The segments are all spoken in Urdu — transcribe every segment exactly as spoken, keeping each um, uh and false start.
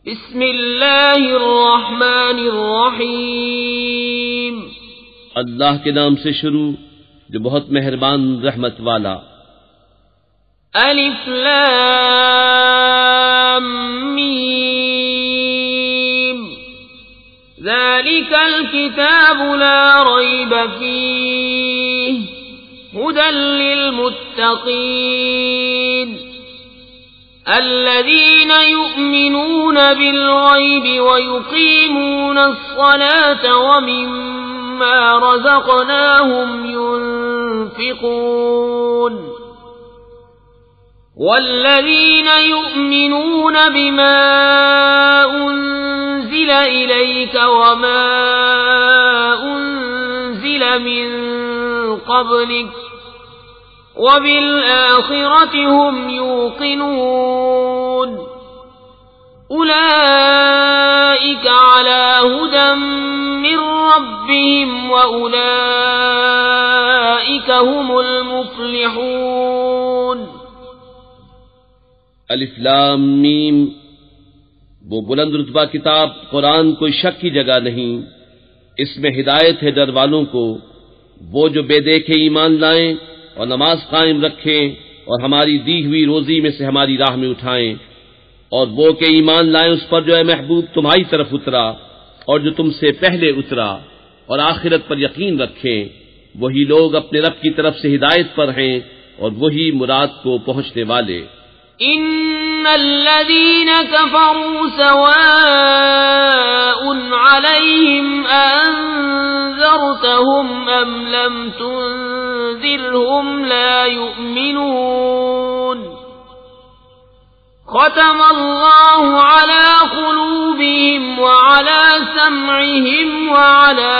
بسم اللہ الرحمن الرحیم، اللہ کے نام سے شروع جو بہت مہربان رحمت والا۔ الف لام میم، ذالک الکتاب لا ریب فیہ ھدی للمتقین الذين يؤمنون بالغيب ويقيمون الصلاة ومما رزقناهم ينفقون والذين يؤمنون بما أنزل إليك وما أنزل من قبلك وبالآخرة هم يوقنون أولئك على هدى من ربهم وأولئك هم المفلحون۔ الف لام میم، وہ بلند رتبہ کتاب قرآن کوئی شک کی جگہ نہیں، اس میں ہدایت ہے ڈر والوں کو، وہ جو بے دیکھے ایمان لائیں اور نماز قائم رکھیں اور ہماری دی ہوئی روزی میں سے ہماری راہ میں اٹھائیں، اور وہ کہ ایمان لائیں اس پر جو ہے محبوب تمہاری طرف اترا اور جو تم سے پہلے اترا، اور آخرت پر یقین رکھیں، وہی لوگ اپنے رب کی طرف سے ہدایت پر ہیں اور وہی مراد کو پہنچنے والے۔ ان الذين كفروا سواء عليهم انذرتهم ام لم تنذرهم لا يؤمنون ختم الله على قلوبهم وعلى سمعهم وعلى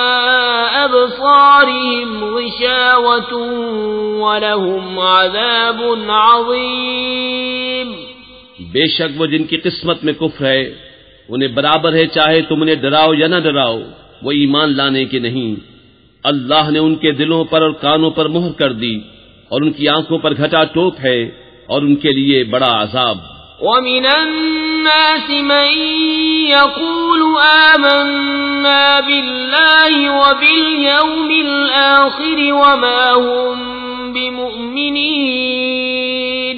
أبصارهم غشاوة ولهم عذاب عظيم۔ بے شک وہ جن کی قسمت میں کفر ہے انہیں برابر ہے چاہے تم انہیں ڈراؤ یا نہ ڈراؤ، وہ ایمان لانے کے نہیں۔ اللہ نے ان کے دلوں پر اور کانوں پر مہر کر دی اور ان کی آنکھوں پر گھٹا ٹوپ ہے اور ان کے لیے بڑا عذاب۔ وَمِنَ النَّاسِ مَن يَقُولُ آمَنَّا بِاللَّهِ وَبِالْيَوْمِ الْآخِرِ وَمَا هُمْ بِمُؤْمِنِينَ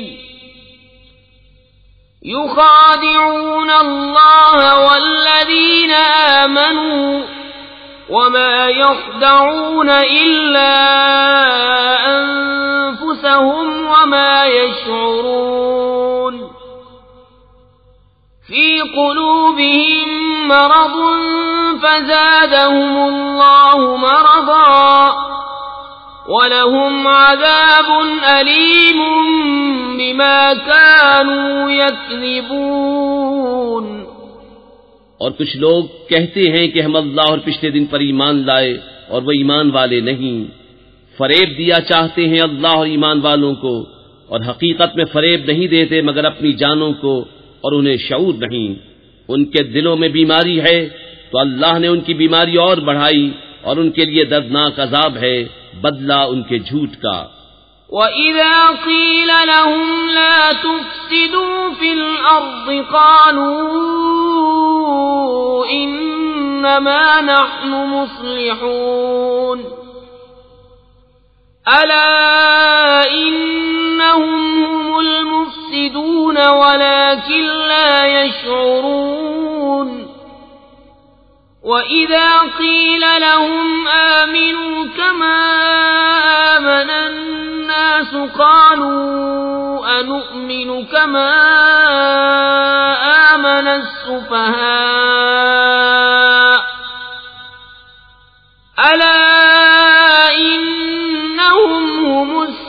يُخَادِعُونَ اللَّهَ وَالَّذِينَ آمَنُوا وَمَا يَخْدَعُونَ إِلَّا أَنفُسَهُمْ وَمَا يَشْعُرُونَ فِي قُلُوبِهِم مَّرَضٌ فَزَادَهُمُ اللَّهُ مَرَضًا وَلَهُمْ عَذَابٌ أَلِيمٌ بِمَا كَانُوا يَكْذِبُونَ۔ اور کچھ لوگ کہتے ہیں کہ ہم اللہ اور پچھلے دن پر ایمان لائے اور وہ ایمان والے نہیں، فریب دیا چاہتے ہیں اللہ اور ایمان والوں کو، اور حقیقت میں فریب نہیں دیتے مگر اپنی جانوں کو، اور انہیں شعور نہیں۔ ان کے دلوں میں بیماری ہے تو اللہ نے ان کی بیماری اور بڑھائی، اور ان کے لیے دردناک عذاب ہے بدلہ ان کے جھوٹ کا۔ وَإِذَا قِيلَ لَهُمْ لَا تُفْسِدُوا فِي الْأَرْضِ قَالُوا إِنَّمَا نَحْنُ مُصْلِحُونَ أَلَا إِنَّهُمْ هُمُ الْمُفْسِدُونَ وَلَكِنْ لَا يَشْعُرُونَ وَإِذَا قِيلَ لَهُمْ آمِنُوا كَمَا آمَنَ النَّاسُ قَالُوا أَنُؤْمِنُ كَمَا آمَنَ السُّفَهَاءُ أَلَا إِنَّهُمْ هُمُ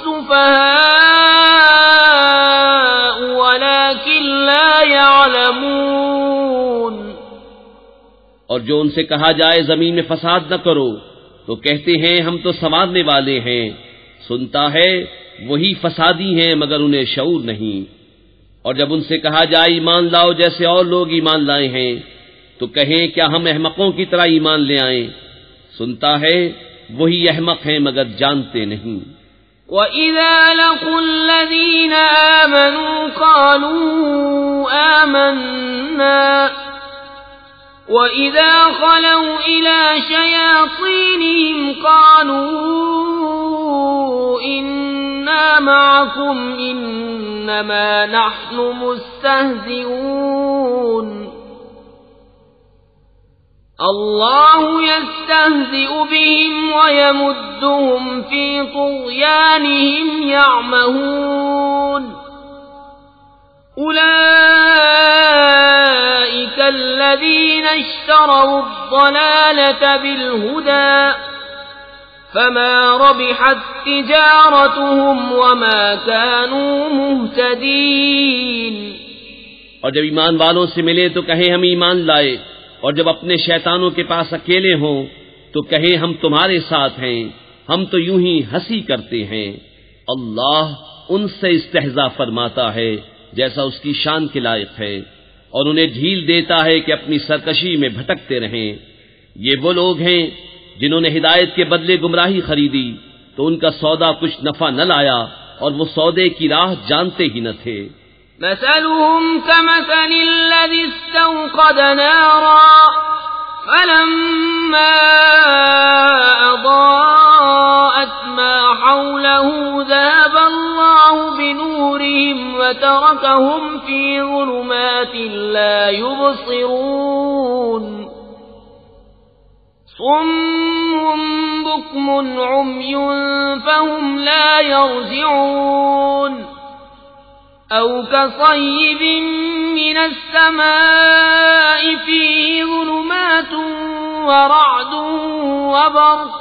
السُّفَهَاءُ وَلَكِنْ لَا يَعْلَمُونَ۔ اور جو ان سے کہا جائے زمین میں فساد نہ کرو تو کہتے ہیں ہم تو سنوارنے والے ہیں، سنتا ہے وہی فسادی ہیں مگر انہیں شعور نہیں۔ اور جب ان سے کہا جائے ایمان لاؤ جیسے اور لوگ ایمان لائے ہیں تو کہیں کیا ہم احمقوں کی طرح ایمان لے آئیں، سنتا ہے وہی احمق ہیں مگر جانتے نہیں۔ وَإِذَا لَقُوا الَّذِينَ آمَنُوا قَالُوا آمَنَّا وَإِذَا خَلَوْا إِلَى شَيَاطِينِهِمْ قَالُوا إِنَّا مَعَكُمْ إِنَّمَا نَحْنُ مُسْتَهْزِئُونَ اللہ يستہزئ بهم ويمدهم في طغيانهم يعمهون أولئك الذين اشتروا الضلالة بالهدى فما ربحت تجارتهم وما كانوا مهتدين۔ اور جب ایمان والوں سے ملے تو کہیں ہم ایمان لائے، اور جب اپنے شیطانوں کے پاس اکیلے ہوں تو کہیں ہم تمہارے ساتھ ہیں، ہم تو یوں ہی ہنسی کرتے ہیں۔ اللہ ان سے استہزاء فرماتا ہے جیسا اس کی شان کے لائق ہے، اور انہیں ڈھیل دیتا ہے کہ اپنی سرکشی میں بھٹکتے رہیں۔ یہ وہ لوگ ہیں جنہوں نے ہدایت کے بدلے گمراہی خریدی تو ان کا سودا کچھ نفع نہ لایا، اور وہ سودے کی راہ جانتے ہی نہ تھے۔ مثلهم كمثل الذي استوقد نارا فلما أضاءت ما حوله ذهب الله بنورهم وتركهم في ظلمات لا يبصرون صم بكم عمي فهم لا يرجعون أو كصيب من السماء فيه ظلمات ورعد وبرق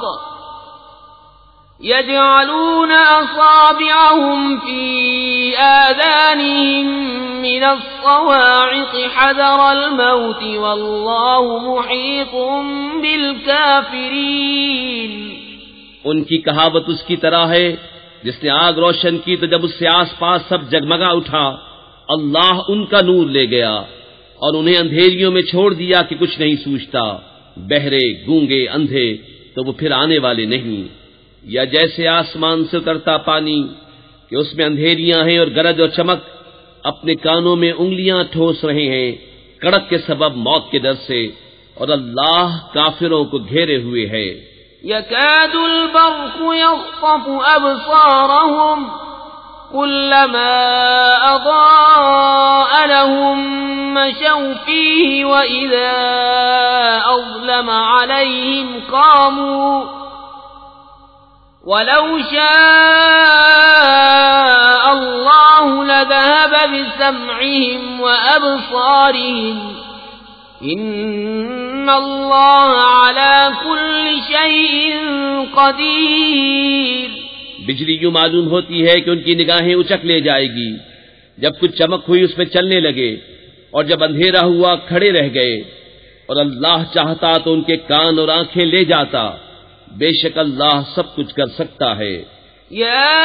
يجعلون أصابعهم في آذانهم من الصواعق حذر الموت والله محيط بالكافرين۔ ان کی کہاوت اس کی طرح ہے جس نے آگ روشن کی تو جب اس سے آس پاس سب جگمگا اٹھا، اللہ ان کا نور لے گیا اور انہیں اندھیریوں میں چھوڑ دیا کہ کچھ نہیں سوچتا۔ بہرے، گونگے، اندھے تو وہ پھر آنے والے نہیں۔ یا جیسے آسمان سے اترتا پانی کہ اس میں اندھیریاں ہیں اور گرج اور چمک، اپنے کانوں میں انگلیاں ٹھوس رہے ہیں کڑک کے سبب موت کے ڈر سے، اور اللہ کافروں کو گھیرے ہوئے ہے۔ يكاد البرق يخطف أبصارهم كلما أضاء لهم مشوا فيه وإذا أظلم عليهم قاموا ولو شاء الله لذهب بسمعهم وأبصارهم ان اللہ علی کل شیء قدیر۔ بجلی یوں معلوم ہوتی ہے کہ ان کی نگاہیں اچک لے جائے گی، جب کچھ چمک ہوئی اس میں چلنے لگے، اور جب اندھیرا ہوا کھڑے رہ گئے، اور اللہ چاہتا تو ان کے کان اور آنکھیں لے جاتا۔ بے شک اللہ سب کچھ کر سکتا ہے۔ یا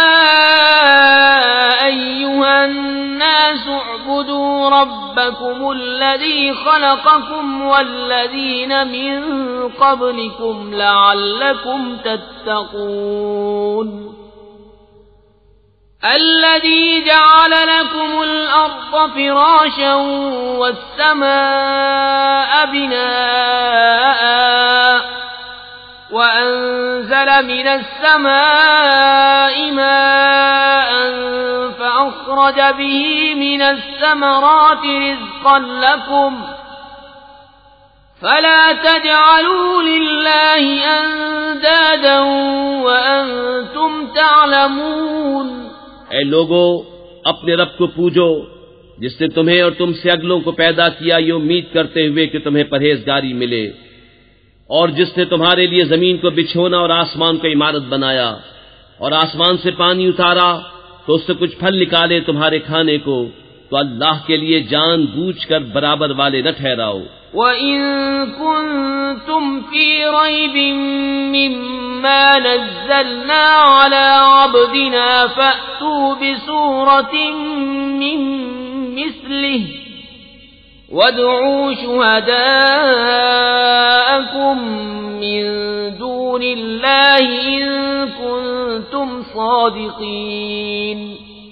ایھا الناس اعبدوا ربکم الذی خلقکم والذین من قبلکم لعلکم تتقون الذی جعل لکم الارض فراشا والسماء بناء وأنزل من السماء ماء فأخرج به من الثمرات رزقا لكم فلا تجعلوا لله أندادا وأنتم تعلمون۔ اے لوگو، اپنے رب کو پوجو جس نے تمہیں اور تم سے اگلوں کو پیدا کیا یہ امید کرتے ہوئے کہ تمہیں پرہیزگاری ملے، اور جس نے تمہارے لیے زمین کو بچھونا اور آسمان کو عمارت بنایا، اور آسمان سے پانی اتارا تو اس سے کچھ پھل نکالے تمہارے کھانے کو، تو اللہ کے لیے جان بوجھ کر برابر والے نہ ٹھہراؤ۔ وَإِن كُنتُمْ فِي رَيْبٍ مِّمَّا نَزَّلْنَا عَلَىٰ عَبْدِنَا فَأْتُوا بِسُورَةٍ مِّن مِّثْلِهِ وَادْعُوا شُهَدَاءَكُم مِّن دُونِ اللَّهِ إِن كُنتُمْ صَادِقِينَ۔ الصادقين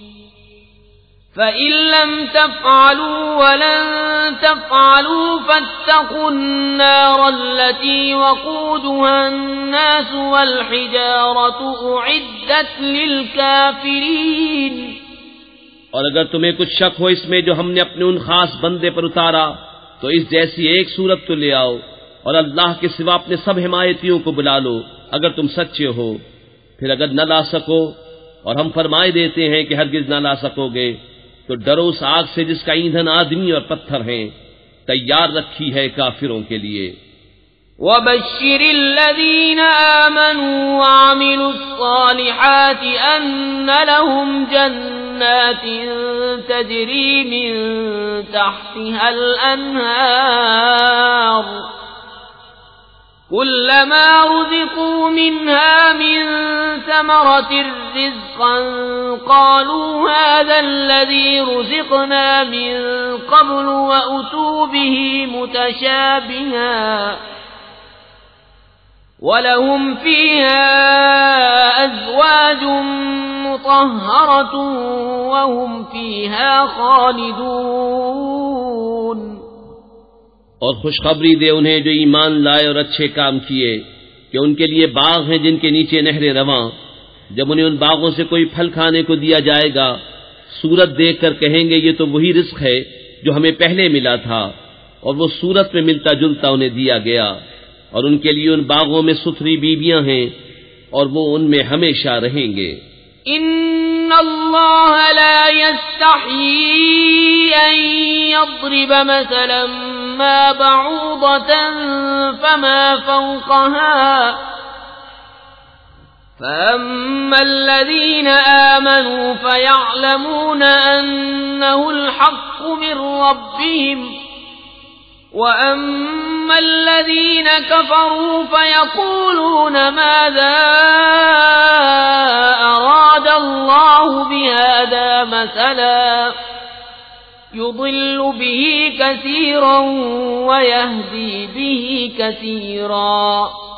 فإن لم تفعلوا ولن تفعلوا فاتقوا النار التي وقودها الناس والحجارة أعدت للكافرين۔ اور اگر تمہیں کچھ شک ہو اس میں جو ہم نے اپنے ان خاص بندے پر اتارا تو اس جیسی ایک صورت تو لے آؤ اور اللہ کے سوا اپنے سب حمایتیوں کو بلا لو اگر تم سچے ہو۔ پھر اگر نہ لا سکو اور ہم فرمائے دیتے ہیں کہ ہرگز نہ لا سکو گے تو ڈرو اس آگ سے جس کا ایندھن آدمی اور پتھر ہیں، تیار رکھی ہے کافروں کے لیے۔ وَبَشِّرِ الَّذِينَ آمَنُوا وَعَمِلُوا الصَّالِحَاتِ أَنَّ لَهُمْ جَنَّاتٍ تَجْرِي مِن تَحْتِهَا الْأَنْهَارُ كُلَّمَا رُزِقُوا مِنْهَا مِن ثَمَرَةٍ رِزْقًا قَالُوا هَذَا الَّذِي رُزِقْنَا مِن قَبْلُ وَأُتُوا بِهِ مُتَشَابِهًا وَلَهُمْ فِيهَا أَزْوَاجٌ مُطَهَّرَةٌ وَهُمْ فِيهَا خَالِدُونَ۔ اور خوشخبری دے انہیں جو ایمان لائے اور اچھے کام کیے کہ ان کے لیے باغ ہیں جن کے نیچے نہریں رواں، جب انہیں ان باغوں سے کوئی پھل کھانے کو دیا جائے گا صورت دیکھ کر کہیں گے یہ تو وہی رزق ہے جو ہمیں پہلے ملا تھا، اور وہ صورت میں ملتا جلتا انہیں دیا گیا، اور ان کے لیے ان باغوں میں ستھری بیویاں ہیں اور وہ ان میں ہمیشہ رہیں گے۔ ان اللہ لا يستحيي ان يضرب مثلا ما بعوضة فما فوقها فأما الذين آمنوا فيعلمون أنه الحق من ربهم وَأَمَّا الَّذِينَ كَفَرُوا فَيَقُولُونَ مَاذَا أَرَادَ اللَّهُ بِهَذَا مَثَلًا يُضِلُّ بِهِ كَثِيرًا وَيَهْدِي بِهِ كَثِيرًا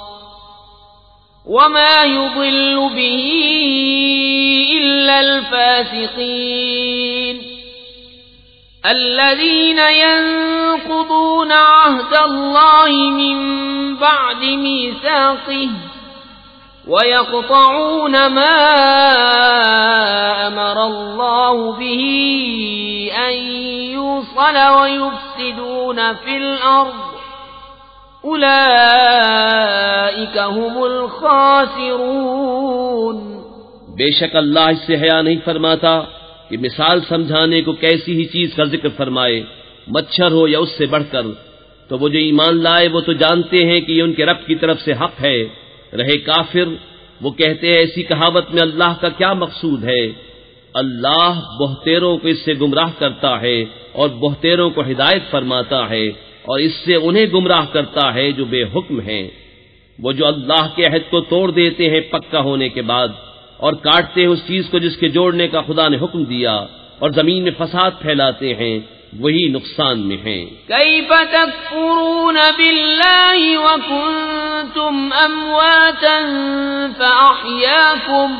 وَمَا يُضِلُّ بِهِ إِلَّا الْفَاسِقِينَ الذين ينقضون عهد الله من بعد ميثاقه ويقطعون ما أمر الله به أن يوصل ويفسدون في الأرض أولئك هم الخاسرون۔ بے شک اللہ اس سے حیا نہیں فرماتا کہ مثال سمجھانے کو کیسی ہی چیز کا ذکر فرمائے، مچھر ہو یا اس سے بڑھ کر، تو وہ جو ایمان لائے وہ تو جانتے ہیں کہ یہ ان کے رب کی طرف سے حق ہے، رہے کافر وہ کہتے ہیں ایسی کہاوت میں اللہ کا کیا مقصود ہے۔ اللہ بہتیروں کو اس سے گمراہ کرتا ہے اور بہتیروں کو ہدایت فرماتا ہے، اور اس سے انہیں گمراہ کرتا ہے جو بے حکم ہیں۔ وہ جو اللہ کے عہد کو توڑ دیتے ہیں پکا ہونے کے بعد، اور کاٹتے ہیں اس چیز کو جس کے جوڑنے کا خدا نے حکم دیا، اور زمین میں فساد پھیلاتے ہیں، وہی نقصان میں ہیں۔ کیف تکفرون باللہ وکنتم امواتا فاحیاکم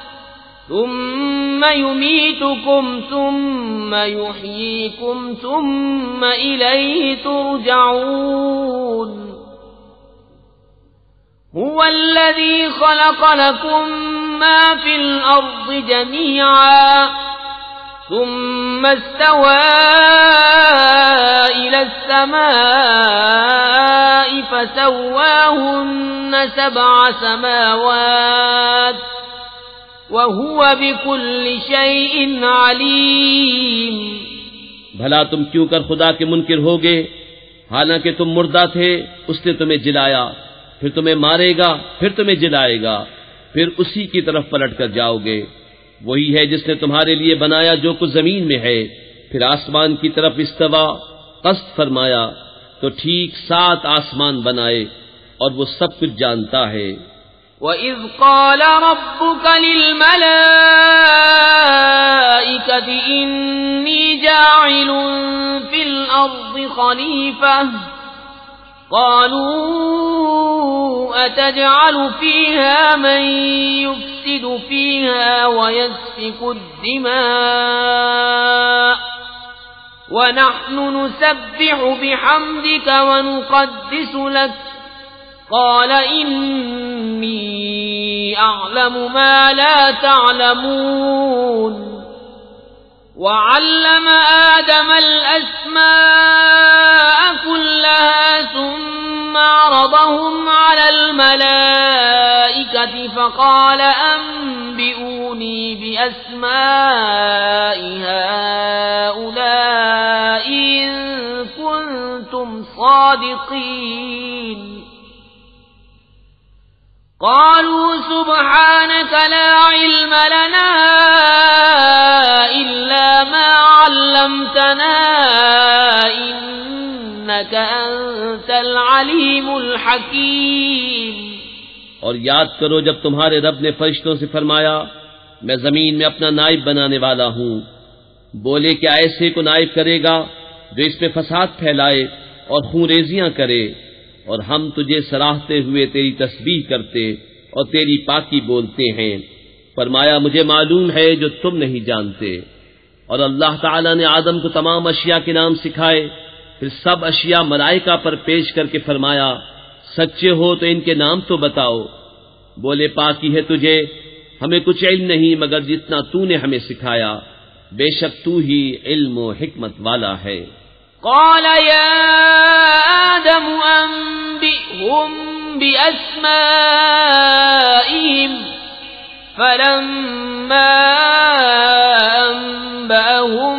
ثم یمیتکم ثم یحییکم ثم الیہ ترجعون۔ هو الذي خلق لكم ما في الأرض جميعا ثم استوى إلى السماء فسواهن سبع سماوات وهو بكل شيء عليم۔ بھلا تم کیوں کر خدا کے منکر ہوگے، حالانکہ تم مردہ تھے اس نے تمہیں جلایا، پھر تمہیں مارے گا، پھر تمہیں جلائے گا، پھر اسی کی طرف پلٹ کر جاؤ گے۔ وہی ہے جس نے تمہارے لیے بنایا جو کچھ زمین میں ہے، پھر آسمان کی طرف استوا قصد فرمایا تو ٹھیک سات آسمان بنائے، اور وہ سب کچھ جانتا ہے۔ وَإِذْ قَالَ رَبُّكَ لِلْمَلَائِكَةِ إِنِّي جَاعِلٌ فِي الْأَرْضِ خَلِيفَةً قالوا أتجعل فيها من يفسد يفسد فيها ويسفك الدماء ونحن نسبح بحمدك ونقدس لك قال إني أعلم ما لا تعلمون وعلم آدم الأسماء كلها ثم عرضهم على الملائكة فقال أنبئوني بأسماء هؤلاء إن كنتم صادقين قالوا سبحانك لا علم لنا إلا ما علمتنا إنك أنت العليم الحكيم. اور یاد کرو جب تمہارے رب نے فرشتوں سے فرمایا میں زمین میں اپنا نائب بنانے والا ہوں. بولے کیا ایسے کو نائب کرے گا جو اس میں فساد پھیلائے اور خون ریزیاں کرے؟ اور ہم تجھے سراہتے ہوئے تیری تسبیح کرتے اور تیری پاکی بولتے ہیں. فرمایا مجھے معلوم ہے جو تم نہیں جانتے. اور اللہ تعالیٰ نے آدم کو تمام اشیاء کے نام سکھائے. پھر سب اشیاء ملائکہ پر پیش کر کے فرمایا سچے ہو تو ان کے نام تو بتاؤ. بولے پاکی ہے تجھے، ہمیں کچھ علم نہیں مگر جتنا تو نے ہمیں سکھایا، بے شک تو ہی علم و حکمت والا ہے. قال يا آدم أنبئهم بأسمائهم فلما أنبأهم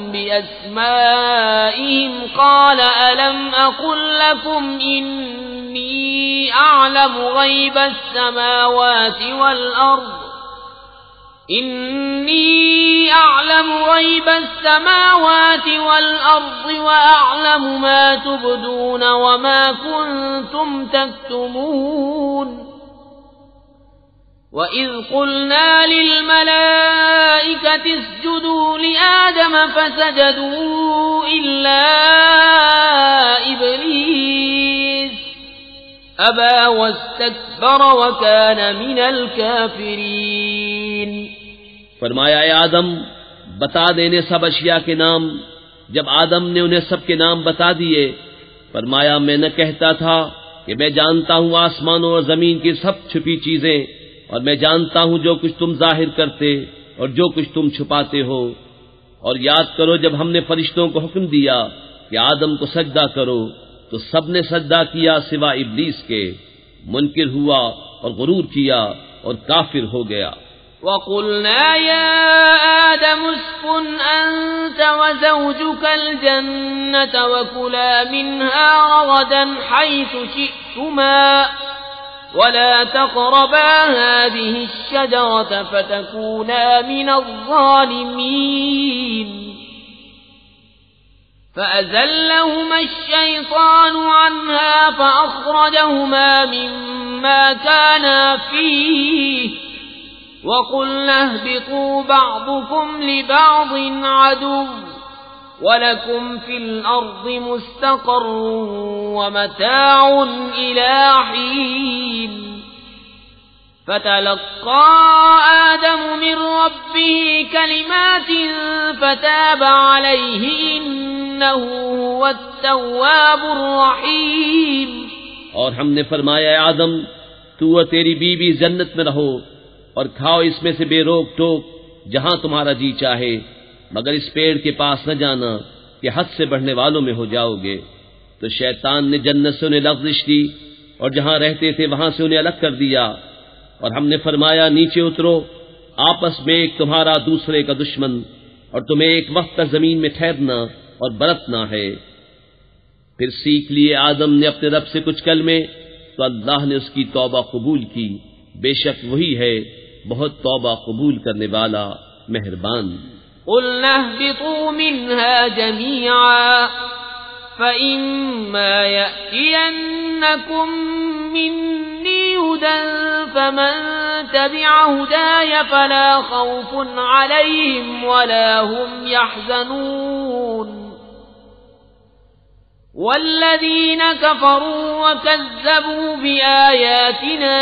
بأسمائهم قال ألم أقل لكم إني أعلم غيب السماوات والأرض إني أعلم غيب السماوات والأرض وأعلم ما تبدون وما كنتم تكتمون وإذ قلنا للملائكة اسجدوا لآدم فسجدوا إلا إبليس أبى واستكبر وكان من الكافرين. فرمایا اے آدم بتا دینے سب اشیاء کے نام. جب آدم نے انہیں سب کے نام بتا دیے فرمایا میں نہ کہتا تھا کہ میں جانتا ہوں آسمانوں اور زمین کی سب چھپی چیزیں اور میں جانتا ہوں جو کچھ تم ظاہر کرتے اور جو کچھ تم چھپاتے ہو. اور یاد کرو جب ہم نے فرشتوں کو حکم دیا کہ آدم کو سجدہ کرو تو سب نے سجدہ کیا سوا ابلیس کے. منکر ہوا اور غرور کیا اور کافر ہو گیا. وَقُلْنَا يَا آدَمُ اسْكُنْ أَنْتَ وَزَوْجُكَ الْجَنَّةَ وَكُلَا مِنْهَا رَغَدًا حَيْثُ شِئْتُمَا وَلَا تَقْرَبَا هَٰذِهِ الشَّجَرَةَ فَتَكُونَا مِنَ الظَّالِمِينَ. فَأَزَلَّهُمَا الشَّيْطَانُ عَنْهَا فَأَخْرَجَهُمَا مِمَّا كَانَا فِيهِ وَقُلْنَا اهْبِطُوا بَعْضُكُمْ لِبَعْضٍ عَدُوٌّ وَلَكُمْ فِي الْأَرْضِ مُسْتَقَرٌّ وَمَتَاعٌ إِلَىٰ حِينٍ. فَتَلَقَّىٰ آدَمُ مِن رَّبِّهِ كَلِمَاتٍ فَتَابَ عَلَيْهِ إِنَّهُ هُوَ التَّوَّابُ الرَّحِيمُ. اور ہم نے فرمایا اے آدم تو اور تیری بیوی جنت میں رہو اور کھاؤ اس میں سے بے روک ٹوک جہاں تمہارا جی چاہے مگر اس پیڑ کے پاس نہ جانا کہ حد سے بڑھنے والوں میں ہو جاؤ گے. تو شیطان نے جنت سے انہیں لغزش دی اور جہاں رہتے تھے وہاں سے انہیں الگ کر دیا. اور ہم نے فرمایا نیچے اترو، آپس میں ایک تمہارا دوسرے کا دشمن اور تمہیں ایک وقت تک زمین میں ٹھہرنا اور برتنا ہے. پھر سیکھ لیے آدم نے اپنے رب سے کچھ کلمے تو اللہ نے اس کی توبہ قبول کی. بے شک وہی ہے بہت توبہ قبول کرنے والا مہربان. قُلْنَا اهْبِطُوا مِنْهَا جَمِيعًا فَإِمَّا يَأْتِيَنَّكُم مِّنِّي هُدًى فَمَن تَبِعَ هُدَايَ فَلَا خَوْفٌ عَلَيْهِمْ وَلَا هُمْ يَحْزَنُونَ. والذين كفروا وكذبوا بآياتنا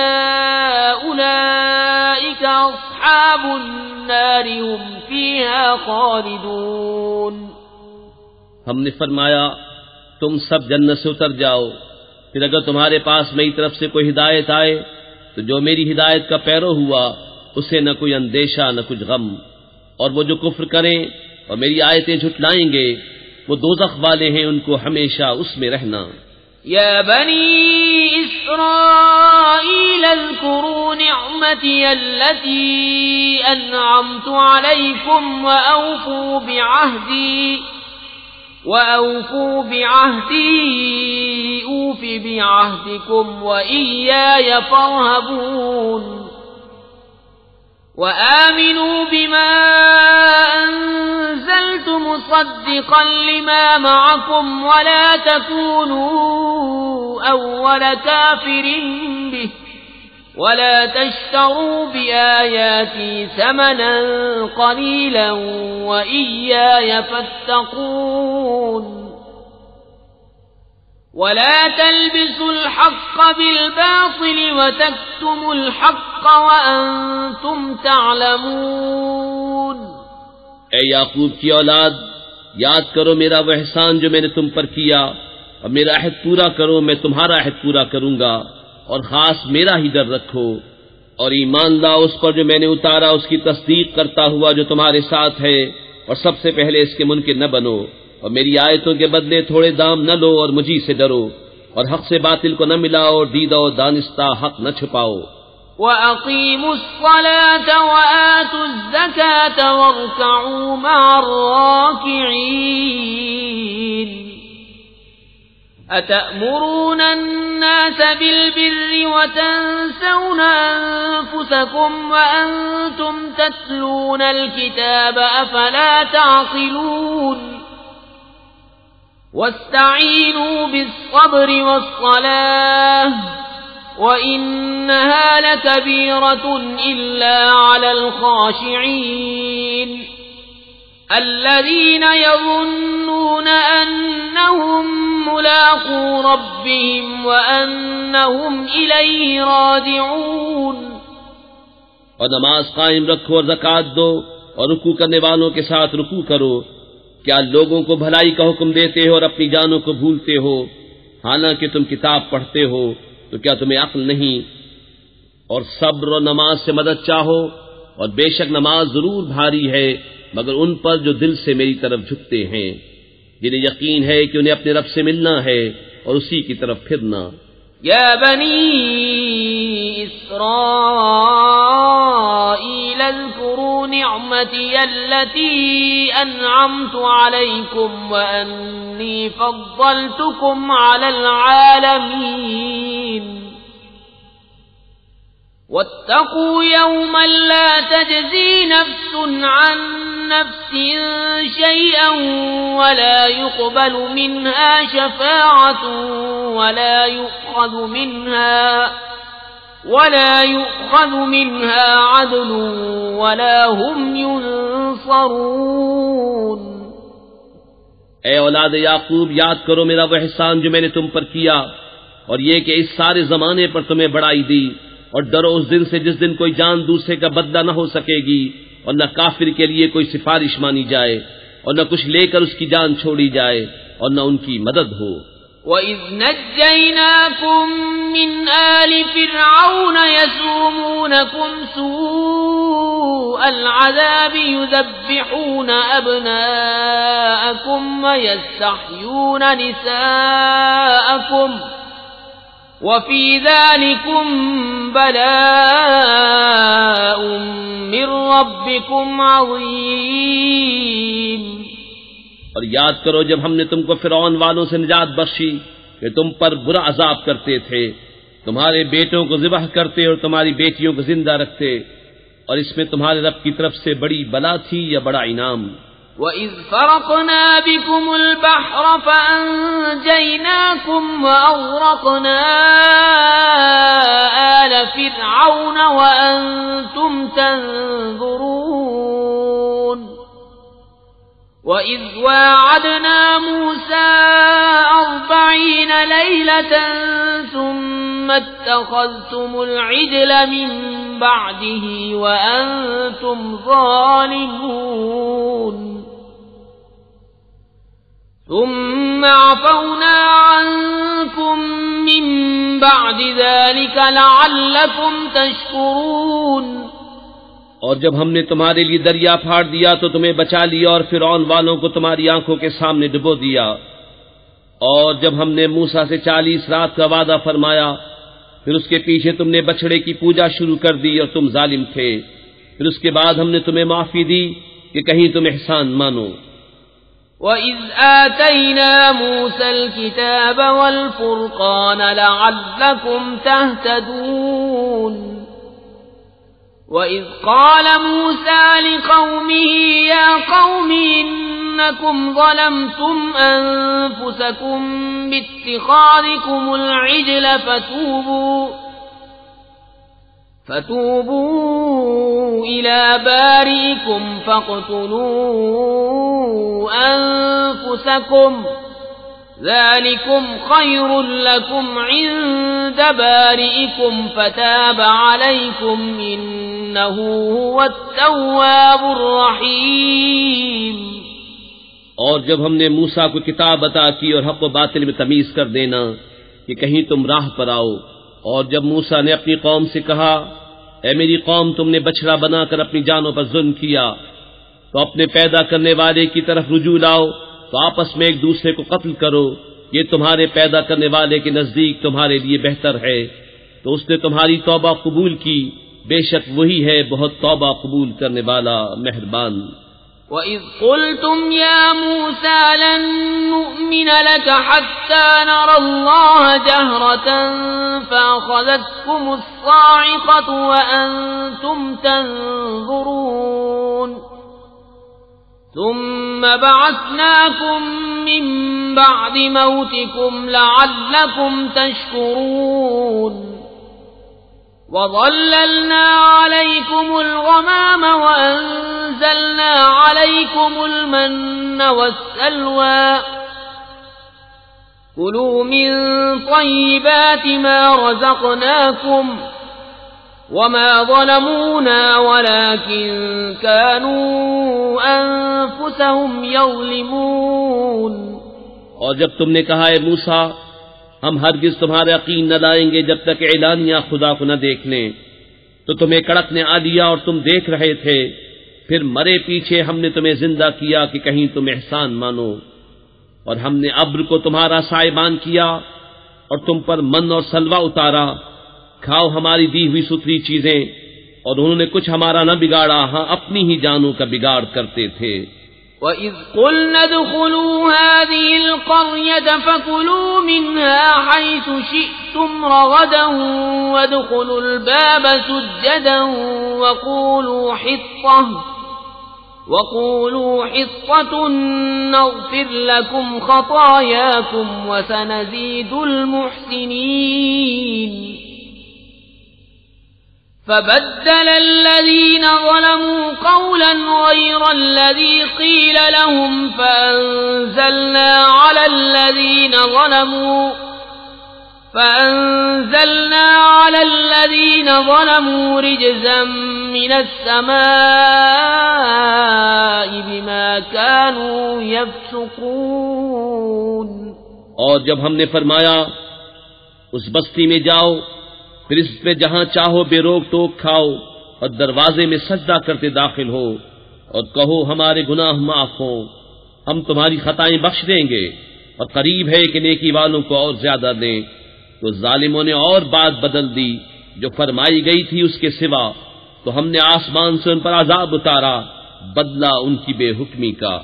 أولئك أصحاب النار هم فيها خالدون۔ ہم نے فرمایا تم سب جنت سے اتر جاؤ، پھر اگر تمہارے پاس میری طرف سے کوئی ہدایت آئے تو جو میری ہدایت کا پیرو ہوا اسے نہ کوئی اندیشہ نہ کچھ غم، اور وہ جو کفر کریں اور میری آیتیں جھٹلائیں گے وہ دوزخ والے ہیں، ان کو ہمیشہ اس میں رہنا۔ یا بنی اسرائیل اذکروا نعمتی التي انعمت علیکم واوفوا بعہدی وَأَوْفُوا بِعَهْدِي أُوفِ بِعَهْدِكُمْ وَإِيَّايَ فَارْهَبُونِ وَآمِنُوا بِمَا أَنزَلْتُ مُصَدِّقًا لِمَا مَعَكُمْ وَلَا تَكُونُوا أَوَّلَ كَافِرٍ بِهِ وَلَا تَشْتَرُوا بِآيَاتِي ثَمَنًا قَلِيلًا وَإِيَّايَ فَاتَّقُونِ وَلَا تَلْبِسُوا الْحَقَّ بِالْبَاطِلِ وَتَكْتُمُوا الْحَقَّ وَأَنْتُمْ تَعْلَمُونَ۔ اے یعقوب کی اولاد، یاد کرو میرا وہ احسان جو میں نے تم پر کیا، اور میرا عہد پورا کرو، میں تمہارا عہد پورا کروں گا، اور خاص میرا ہی ڈر رکھو، اور ایمان لاؤ اس پر جو میں نے اتارا، اس کی تصدیق کرتا ہوا جو تمہارے ساتھ ہے، اور سب سے پہلے اس کے منکر نہ بنو، اور میری آیتوں کے بدلے تھوڑے دام نہ لو، اور مجھی سے ڈرو، اور حق سے باطل کو نہ ملاؤ، اور دیدہ و دانستہ حق نہ چھپاؤ۔ وَأَقِيمُوا الصَّلَاةَ وَآتُوا الزَّكَاةَ وَارْكَعُوا مَعَ الرَّاكِعِينَ۔ أَتَأْمُرُونَ النَّاسَ بِالْبِرِّ وَتَنْسَوْنَ أَنفُسَكُمْ وَأَنْتُمْ تَتْلُونَ الْكِتَابَ أَفَلَا تَعْقِلُونَ وَاسْتَعِينُوا بِالصَّبْرِ وَالصَّلَاةِ وَإِنَّهَا لَكَبِيرَةٌ إِلَّا عَلَى الْخَاشِعِينَ الَّذِينَ يَظُنُّونَ أَنَّهُمْ مُلَاقُو رَبِّهِمْ وَأَنَّهُمْ إِلَيْهِ رَاجِعُونَ۔ اور نماز قائم رکھو اور زکوٰۃ دو، اور رکوع کرنے والوں کے ساتھ رکوع کرو۔ کیا لوگوں کو بھلائی کا حکم دیتے ہو اور اپنی جانوں کو بھولتے ہو؟ حالانکہ تم کتاب پڑھتے ہو تو کیا تمہیں عقل نہیں؟ اور صبر و نماز سے مدد چاہو، اور بے شک نماز ضرور بھاری ہے مگر ان پر جو دل سے میری طرف جھکتے ہیں، جنہیں یقین ہے کہ انہیں اپنے رب سے ملنا ہے اور اسی کی طرف پھرنا۔ یا بنی اسرائیل اذکروا نعمتی التي انعمت علیکم وانی فضلتکم علی العالمین واتقوا يوما لا تجزي نفس عن نفس شيئا ولا يقبل منها شفاعة ولا يؤخذ منها ولا يؤخذ منها عدل ولا هم ينصرون۔ اے اولاد یعقوب، یاد کرو میرا وہ احسان جو میں نے تم پر کیا، اور یہ کہ اس سارے زمانے پر تمہیں بڑائی دی، اور ڈرو اس دن سے جس دن کوئی جان دوسرے کا بدلہ نہ ہو سکے گی، اور نہ کافر کے لیے کوئی سفارش مانی جائے، اور نہ کچھ لے کر اس کی جان چھوڑی جائے، اور نہ ان کی مدد ہو۔ وَإِذْ نَجَّيْنَاكُمْ مِنْ آلِ فِرْعَوْنَ يَسُومُونَكُمْ سُوءَ الْعَذَابِ يُذَبِّحُونَ أَبْنَاءَكُمْ وَيَسْتَحْيُونَ نِسَاءَكُمْ وَفِي ذَلِكُمْ بَلَاءٌ مِّن رَّبِّكُمْ عَظِيمٌ۔ اور یاد کرو جب ہم نے تم کو فرعون والوں سے نجات بخشی کہ تم پر برا عذاب کرتے تھے، تمہارے بیٹوں کو ذبح کرتے اور تمہاری بیٹیوں کو زندہ رکھتے، اور اس میں تمہارے رب کی طرف سے بڑی بلا تھی یا بڑا انعام۔ وَإِذْ فَرَقْنَا بِكُمُ الْبَحْرَ فَأَنْجَيْنَاكُمْ وَأَغْرَقْنَا آلَ فِرْعَوْنَ وَأَنْتُمْ تَنْظُرُونَ وَإِذْ وَاعَدْنَا مُوسَىٰ أَرْبَعِينَ ليلة ثم اتخذتم العجل من بعده وأنتم ظالمون ثم عفونا عنكم من بعد ذلك لعلكم تشكرون. اور جب ہم نے تمہارے لیے دریا پھاڑ دیا تو تمہیں بچا لیا اور فرعون والوں کو تمہاری آنکھوں کے سامنے ڈبو دیا. اور جب ہم نے موسیٰ سے چالیس رات کا وعدہ فرمایا پھر اس کے پیچھے تم نے بچڑے کی پوجا شروع کر دی اور تم ظالم تھے، پھر اس کے بعد ہم نے تمہیں معافی دی کہ کہیں تم احسان مانو. وَإِذْ آتَيْنَا مُوسَى الْكِتَابَ وَالْفُرْقَانَ لَعَلَّكُمْ تَهْتَدُونَ. وَإِذْ قَالَ مُوسَى لِقَوْمِهِ يَا قَوْمِ إِنَّكُمْ ظَلَمْتُمْ أَنفُسَكُمْ بِاتِّخَاذِكُمُ الْعِجْلَ فَتُوبُوا فَتُوبُوا إِلَى بَارِئِكُمْ فَاقْتُلُوا أَنفُسَكُمْ ذَلِكُمْ خَيْرٌ لَكُمْ عِندَ بَارِئِكُمْ فَتَابَ عَلَيْكُمْ إِنَّهُ هُوَ التَّوَّابُ الرَّحِيمُ. اور جب ہم نے موسیٰ کو کتاب عطا کی اور حق و باطل میں تمیز کر دینا کہ کہیں تم راہ پر آؤ، اور جب موسیٰ نے اپنی قوم سے کہا اے میری قوم تم نے بچڑا بنا کر اپنی جانوں پر ظلم کیا تو اپنے پیدا کرنے والے کی طرف رجوع لاؤ تو آپس میں ایک دوسرے کو قتل کرو، یہ تمہارے پیدا کرنے والے کے نزدیک تمہارے لیے بہتر ہے. تو اس نے تمہاری توبہ قبول کی، بے شک وہی ہے بہت توبہ قبول کرنے والا مہربان. وَإِذْ قُلْتُمْ يَا مُوسَى لَن نُّؤْمِنَ لَكَ حَتَّى نَرَى اللَّهَ جَهْرَةً فَأَخَذَتْكُمُ الصَّاعِقَةُ وَأَنتُمْ تَنظُرُونَ ثُمَّ بَعَثْنَاكُم مِّن بَعْدِ مَوْتِكُمْ لَعَلَّكُمْ تَشْكُرُونَ. وَظَلَّلْنَا عَلَيْكُمُ الْغَمَامَ وَأَنزَلْنَا عَلَيْكُمُ الْمَنَّ وَالسَّلْوَىٰ كُلُوا مِن طَيِّبَاتِ مَا رَزَقْنَاكُمْ وَمَا ظَلَمُونَا وَلَٰكِن كَانُوا أَنفُسَهُمْ يَظْلِمُونَ. اور جب تم نے کہا اے موسیٰ ہم ہرگز تمہارا یقین نہ لائیں گے جب تک اعلانیہ خدا کو نہ دیکھ لیں، تو تمہیں کڑک نے آ لیا اور تم دیکھ رہے تھے، پھر مرے پیچھے ہم نے تمہیں زندہ کیا کہ کہیں تم احسان مانو. اور ہم نے ابر کو تمہارا سائبان کیا اور تم پر من اور سلوہ اتارا، کھاؤ ہماری دی ہوئی ستھری چیزیں. اور انہوں نے کچھ ہمارا نہ بگاڑا، ہاں اپنی ہی جانوں کا بگاڑ کرتے تھے. وَإِذْ قُلْنَا ادْخُلُوا هَٰذِهِ الْقَرْيَةَ فَكُلُوا مِنْهَا حَيْثُ شِئْتُمْ رَغَدًا وَادْخُلُوا الْبَابَ سُجَّدًا وَقُولُوا حِطَّةٌ وَقُولُوا حِطَّةٌ نَّغْفِرْ لَكُمْ خَطَايَاكُمْ وَسَنَزِيدُ الْمُحْسِنِينَ. فبدل الذين ظلموا قولا غير الذي قيل لهم فأنزلنا على الذين ظلموا فأنزلنا على الذين ظلموا رجزا من السماء بما كانوا يفسقون. اور جب ہم نے فرمایا اس بستی میں جاؤ پھر اس پہ جہاں چاہو بے روک ٹوک کھاؤ اور دروازے میں سجدہ کرتے داخل ہو اور کہو ہمارے گناہ معاف ہوں، ہم تمہاری خطائیں بخش دیں گے اور قریب ہے کہ نیکی والوں کو اور زیادہ دیں. تو ظالموں نے اور بات بدل دی جو فرمائی گئی تھی اس کے سوا، تو ہم نے آسمان سے ان پر عذاب اتارا بدلہ ان کی بے حکمی کا.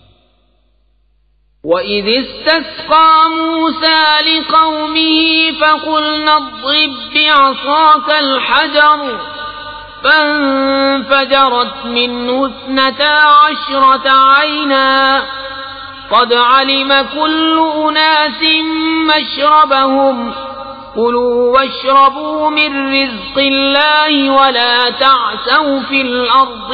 وَإِذِ اسْتَسْقَىٰ مُوسَىٰ لِقَوْمِهِ فَقُلْنَا اضْرِب بِّعَصَاكَ الْحَجَرَ فَانفَجَرَتْ مِنْهُ اثْنَتَا عَشْرَةَ عَيْنًا قَدْ عَلِمَ كُلُّ أُنَاسٍ مَّشْرَبَهُمْ كُلُوا وَاشْرَبُوا مِن رِّزْقِ اللَّهِ وَلَا تَعْثَوْا فِي الْأَرْضِ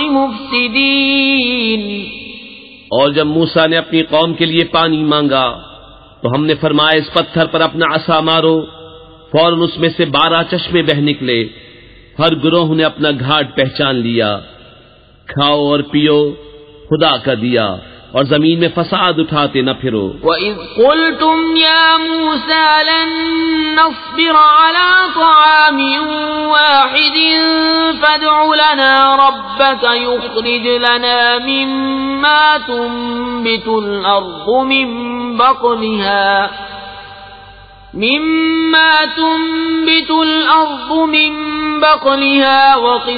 مُفْسِدِينَ. اور جب موسیٰ نے اپنی قوم کے لیے پانی مانگا تو ہم نے فرمایا اس پتھر پر اپنا عصا مارو، فوراً اس میں سے بارہ چشمے بہ نکلے، ہر گروہ نے اپنا گھاٹ پہچان لیا۔ کھاؤ اور پیو، خدا کا دیا، اور زمین میں فساد اٹھاتے نہ پھرو۔ وَإِذْ قُلْتُمْ يَا مُوسَى لَن نَّصْبِرَ عَلَىٰ طَعَامٍ وَاحِدٍ فَادْعُ لَنَا رَبَّكَ يُخْرِجْ لَنَا مِمَّا تُنبِتُ الْأَرْضُ مِن بَقْلِهَا مما تنبت الأرض من بقلها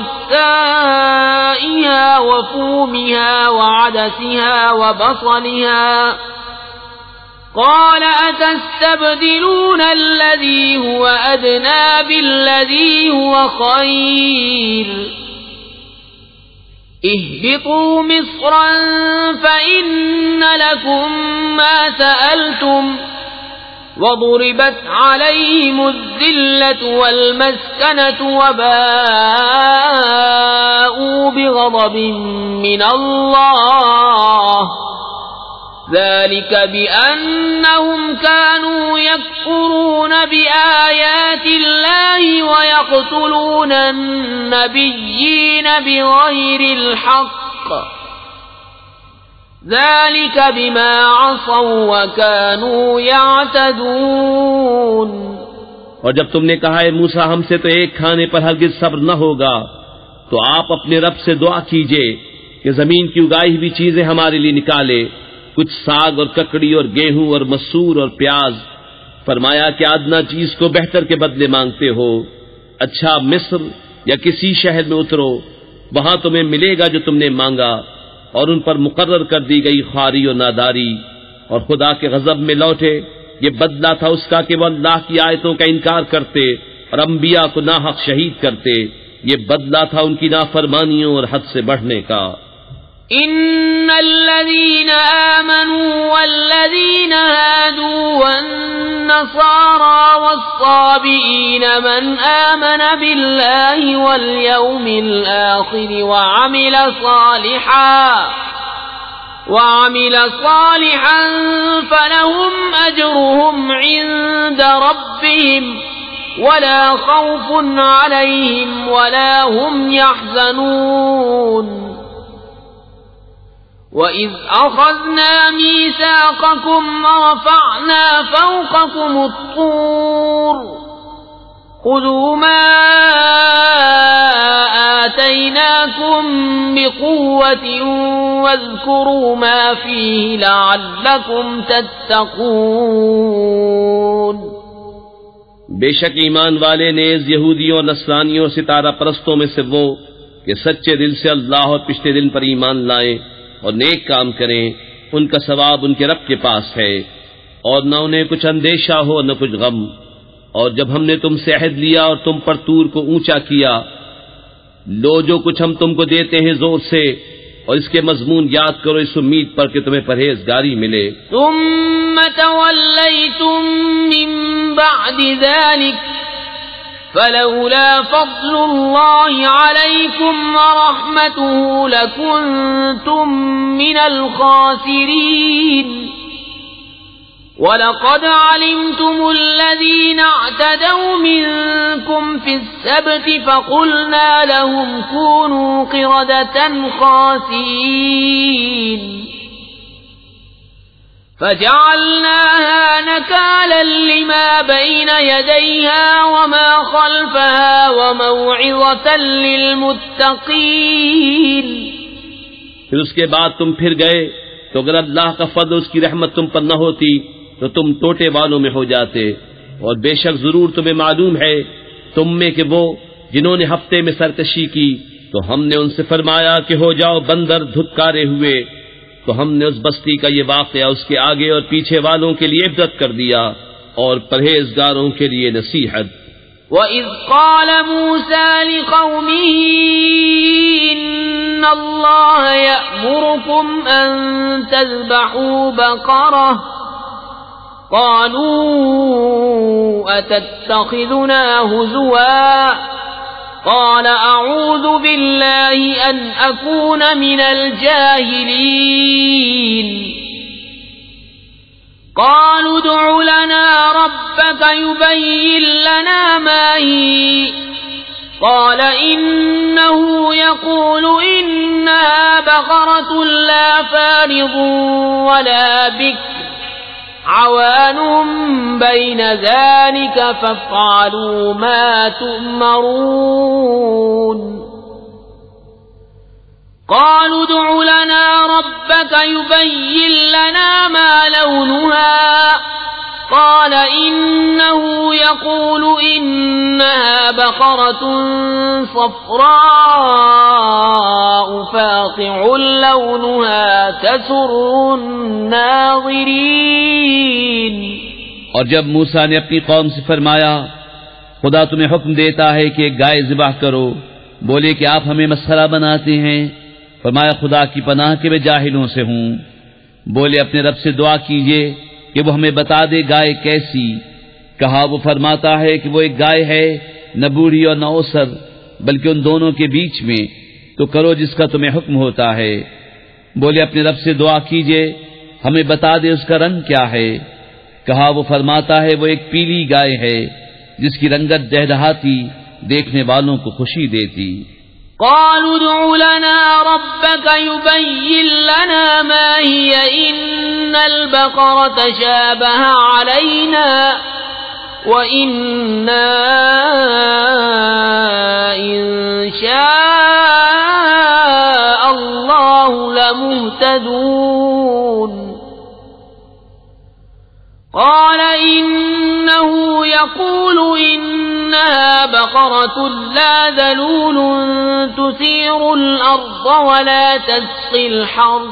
وقثائها وفومها وعدسها وبصلها قال أتستبدلون الذي هو أدنى بالذي هو خير اهبطوا مصرا فإن لكم ما سألتم وضربت عليهم الذلة والمسكنة وباءوا بغضب من الله ذلك بأنهم كانوا يكفرون بآيات الله ويقتلون النبيين بغير الحق ذلك بما عصوا وكانوا يعتدون۔ اور جب تم نے کہا ہے موسیٰ ہم سے تو ایک کھانے پر ہرگز صبر نہ ہوگا، تو آپ اپنے رب سے دعا کیجئے کہ زمین کی اگائی ہوئی چیزیں ہمارے لیے نکالے، کچھ ساگ اور ککڑی اور گیہوں اور مسور اور پیاز۔ فرمایا کہ ادنا چیز کو بہتر کے بدلے مانگتے ہو، اچھا مصر یا کسی شہر میں اترو، وہاں تمہیں ملے گا جو تم نے مانگا۔ اور ان پر مقرر کر دی گئی خواری اور ناداری، اور خدا کے غضب میں لوٹے۔ یہ بدلہ تھا اس کا کہ وہ اللہ کی آیتوں کا انکار کرتے اور انبیاء کو ناحق شہید کرتے، یہ بدلہ تھا ان کی نافرمانیوں اور حد سے بڑھنے کا۔ ان الذين آمنوا والذين هادوا والنصارى والصابئين من آمن بالله واليوم الآخر وعمل صالحا وعمل صالحا فلهم أجرهم عند ربهم ولا خوف عليهم ولا هم يحزنون۔ وَإِذْ أَخَذْنَا مِيثَاقَكُمْ وَرَفَعْنَا فَوْقَكُمُ الطُّورَ خُذُوا مَا آتَيْنَاكُمْ بِقُوَّةٍ وَاذْكُرُوا مَا فِيهِ لَعَلَّكُمْ تَتَّقُونَ۔ بے شک ایمان والے نیز یہودیوں اور نصرانیوں اور ستارہ پرستوں میں سے وہ کہ سچے دل سے اللہ اور پچھلے دن پر ایمان لائیں اور نیک کام کریں، ان کا ثواب ان کے رب کے پاس ہے، اور نہ انہیں کچھ اندیشہ ہو نہ کچھ غم۔ اور جب ہم نے تم سے عہد لیا اور تم پر طور کو اونچا کیا، لو جو کچھ ہم تم کو دیتے ہیں زور سے، اور اس کے مضمون یاد کرو اس امید پر کہ تمہیں پرہیزگاری ملے۔ ثم تولیتم من بعد ذلك فلولا فضل الله عليكم ورحمته لكنتم من الخاسرين وَلَقَدْ عَلِمْتُمُ الَّذِينَ اعْتَدَوْا مِنكُمْ فِي السَّبْتِ فَقُلْنَا لَهُمْ كُونُوا قِرَدَةً خَاسِئِينَ فَجَعَلْنَاهَا نَكَالًا لِمَا بَيْنَ يَدَيْهَا وَمَا خَلْفَهَا وَمَوْعِظَةً لِلْمُتَّقِينَ۔ پھر اس کے بعد تم پھر گئے تو اگر اللہ کا فضل اس کی رحمت تم پر نہ ہوتی تو تم ٹوٹے والوں میں ہو جاتے، اور بے شک ضرور تمہیں معلوم ہے تم میں کہ وہ جنہوں نے ہفتے میں سرکشی کی تو ہم نے ان سے فرمایا کہ ہو جاؤ بندر دھتکارے ہوئے، تو ہم نے اس بستی کا یہ واقعہ اس کے آگے اور پیچھے والوں کے لیے عبرت کر دیا اور پرہیزگاروں کے لیے نصیحت۔ وَإِذْ قَالَ مُوسَى لِقَوْمِهِ إِنَّ اللَّهَ يَأْمُرُكُمْ أَن تَذْبَحُوا بَقَرَةً قَالُوا أَتَتَّخِذُنَا هُزُوًا قَالَ أَعُوذُ بِاللَّهِ أَنْ أَكُونَ مِنَ الْجَاهِلِينَ۔ قالوا ادع لنا ربك يبين لنا ما هي قال إنه يقول إنها بقرة لا فارض ولا بكر عوان بين ذلك فافعلوا ما تؤمرون قالوا ادع لنا ربك يبين لنا ما لونها قال إنه يقول إنها بقرة صفراء فاقع لونها تسر الناظرين. اور جب موسیٰ نے اپنی قوم سے فرمایا خدا تمہیں حکم دیتا ہے کہ ایک گائے ذبح کرو، بولے کہ آپ ہمیں مسخرہ بناتے ہیں. فرمایا خدا کی پناہ کہ میں جاہلوں سے ہوں. بولے اپنے رب سے دعا کیجئے کہ وہ ہمیں بتا دے گائے کیسی. کہا وہ فرماتا ہے کہ وہ ایک گائے ہے، نہ بوڑھی اور نہ اوسر، بلکہ ان دونوں کے بیچ میں، تو کرو جس کا تمہیں حکم ہوتا ہے. بولے اپنے رب سے دعا کیجئے ہمیں بتا دے اس کا رنگ کیا ہے. کہا وہ فرماتا ہے وہ ایک پیلی گائے ہے جس کی رنگت دہدہاتی دیکھنے والوں کو خوشی دیتی. قالوا ادع لنا ربك يبين لنا ما هي إن البقرة شابه علينا وإنا إن شاء الله لمهتدون. قال إنه يقول إنها بقرة لا ذلول تثير الأرض ولا تسقي الحرث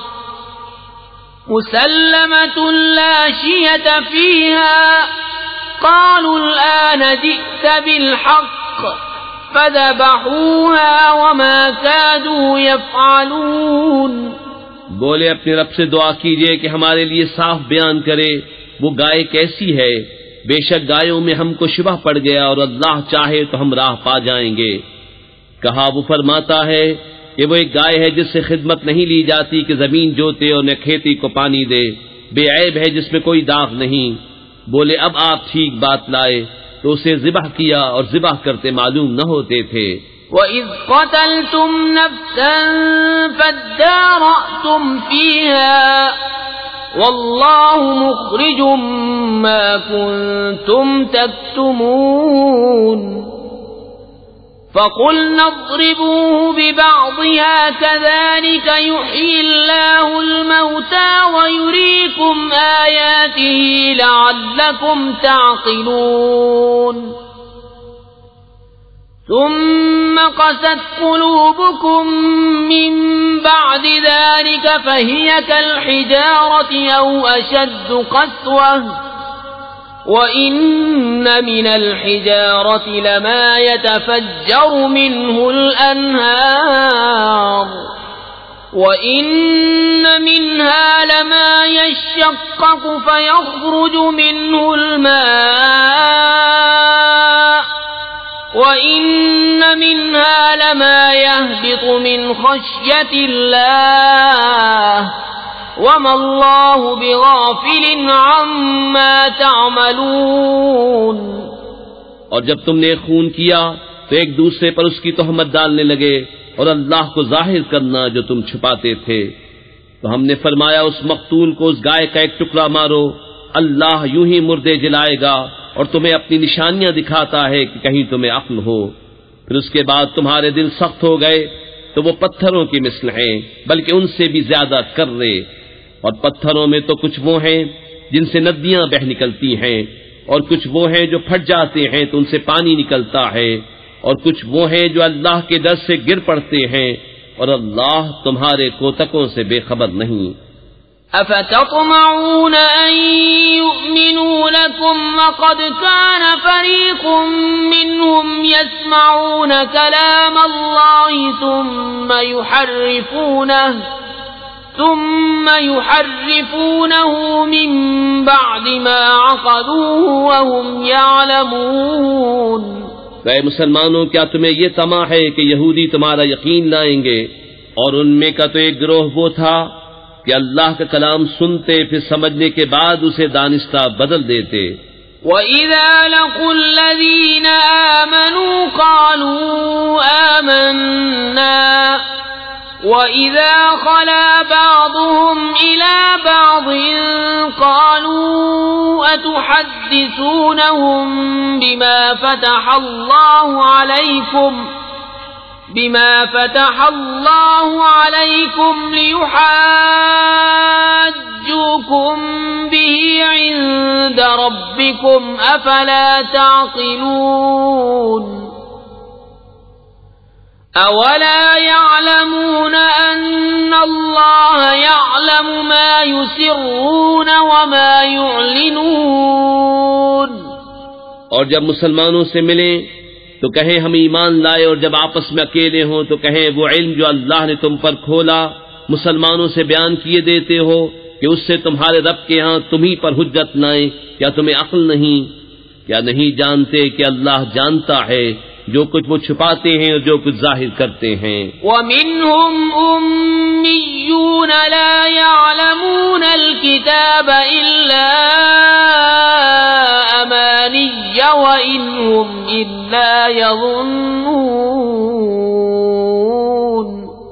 مسلمة لا شية فيها. قالوا الآن جئت بالحق فذبحوها وما كادوا يفعلون. بولے اپنے رب سے دعا کیجئے کہ ہمارے لیے صاف بیان کرے وہ گائے کیسی ہے. بے شک گایوں میں ہم کو شبہ پڑ گیا اور اللہ چاہے تو ہم راہ پا جائیں گے. کہا وہ فرماتا ہے کہ وہ ایک گائے ہے جس سے خدمت نہیں لی جاتی کہ زمین جوتے اور نہ کھیتی کو پانی دے، بے عیب ہے جس میں کوئی داغ نہیں. بولے اب آپ ٹھیک بات لائے تو اسے ذبح کیا اور ذبح کرتے معلوم نہ ہوتے تھے. وَإِذْ قَتَلْتُمْ نَفْسًا فَادَّارَأْتُمْ فِيهَا وَاللَّهُ مُخْرِجٌ مَا كُنتُمْ تَكْتُمُونَ. فَقُلْنَا اضْرِبُوهُ بِبَعْضِهَا كَذَلِكَ يُحْيِي اللَّهُ الْمَوْتَى وَيُرِيكُمْ آيَاتِهِ لَعَلَّكُمْ تَعْقِلُونَ. ثم قست قلوبكم من بعد ذلك فهي كالحجارة أو أشد قسوة وإن من الحجارة لما يتفجر منه الأنهار وإن منها لما يشقق فيخرج منه الماء وَإِنَّ مِنْهَا لَمَا يَهْبِطُ مِنْ خَشْيَةِ اللَّهِ وَمَا اللَّهُ بِغَافِلٍ عَمَّا تَعْمَلُونَ. اور جب تم نے خون کیا تو ایک دوسرے پر اس کی تہمت ڈالنے لگے اور اللہ کو ظاہر کرنا جو تم چھپاتے تھے. تو ہم نے فرمایا اس مقتول کو اس گائے کا ایک ٹکڑا مارو، اللہ یوں ہی مردے جلائے گا اور تمہیں اپنی نشانیاں دکھاتا ہے کہ کہیں تمہیں عقل ہو. پھر اس کے بعد تمہارے دل سخت ہو گئے تو وہ پتھروں کی مثل ہیں بلکہ ان سے بھی زیادہ کرے. اور پتھروں میں تو کچھ وہ ہیں جن سے ندیاں بہ نکلتی ہیں اور کچھ وہ ہیں جو پھٹ جاتے ہیں تو ان سے پانی نکلتا ہے اور کچھ وہ ہیں جو اللہ کے ڈر سے گر پڑتے ہیں اور اللہ تمہارے کوتکوں سے بے خبر نہیں. أفتطمعون أن يؤمنوا لكم وقد كان فريق منهم يسمعون كلام الله ثم يحرفونه ثم يحرفونه من بعد ما عقلوه وهم يعلمون. اے مسلمانوں کیا تمہیں یہ طمع ہے کہ یہودی تمہارا یقین لائیں گے؟ اور ان میں کا تو ایک گروہ وہ تھا کہ اللہ کا کلام سنتے پھر سمجھنے کے بعد اسے دانستہ بدل دیتے۔ وَإِذَا لَقُوا الَّذِينَ آمَنُوا قَالُوا آمَنَّا وَإِذَا خَلَا بَعْضُهُمْ إِلَى بَعْضٍ قَالُوا أَتُحَدِّثُونَهُم بِمَا فَتَحَ اللَّهُ عَلَيْكُمْ بِمَا فَتَحَ اللَّهُ عَلَيْكُمْ لِيُحَاجُّوكُم بِهِ عِندَ رَبِّكُمْ أَفَلَا تَعْقِلُونَ أَوَلَا يَعْلَمُونَ أَنَّ اللَّهَ يَعْلَمُ مَا يُسِرُّونَ وَمَا يُعْلِنُونَ۔ اور جب مسلمانوں سے ملیں تو کہیں ہم ایمان لائے، اور جب آپس میں اکیلے ہوں تو کہیں وہ علم جو اللہ نے تم پر کھولا مسلمانوں سے بیان کیے دیتے ہو کہ اس سے تمہارے رب کے ہاں تمہیں پر حجت لائیں، کیا تمہیں عقل نہیں؟ کیا نہیں جانتے کہ اللہ جانتا ہے جو کچھ وہ چھپاتے ہیں اور جو کچھ ظاہر کرتے ہیں۔ وَمِنْهُمْ أُمِّيُّونَ لَا يَعْلَمُونَ الْكِتَابَ إِلَّا أَمَانِيَّ وَإِنْ هُمْ إِلَّا يَظُنُّونَ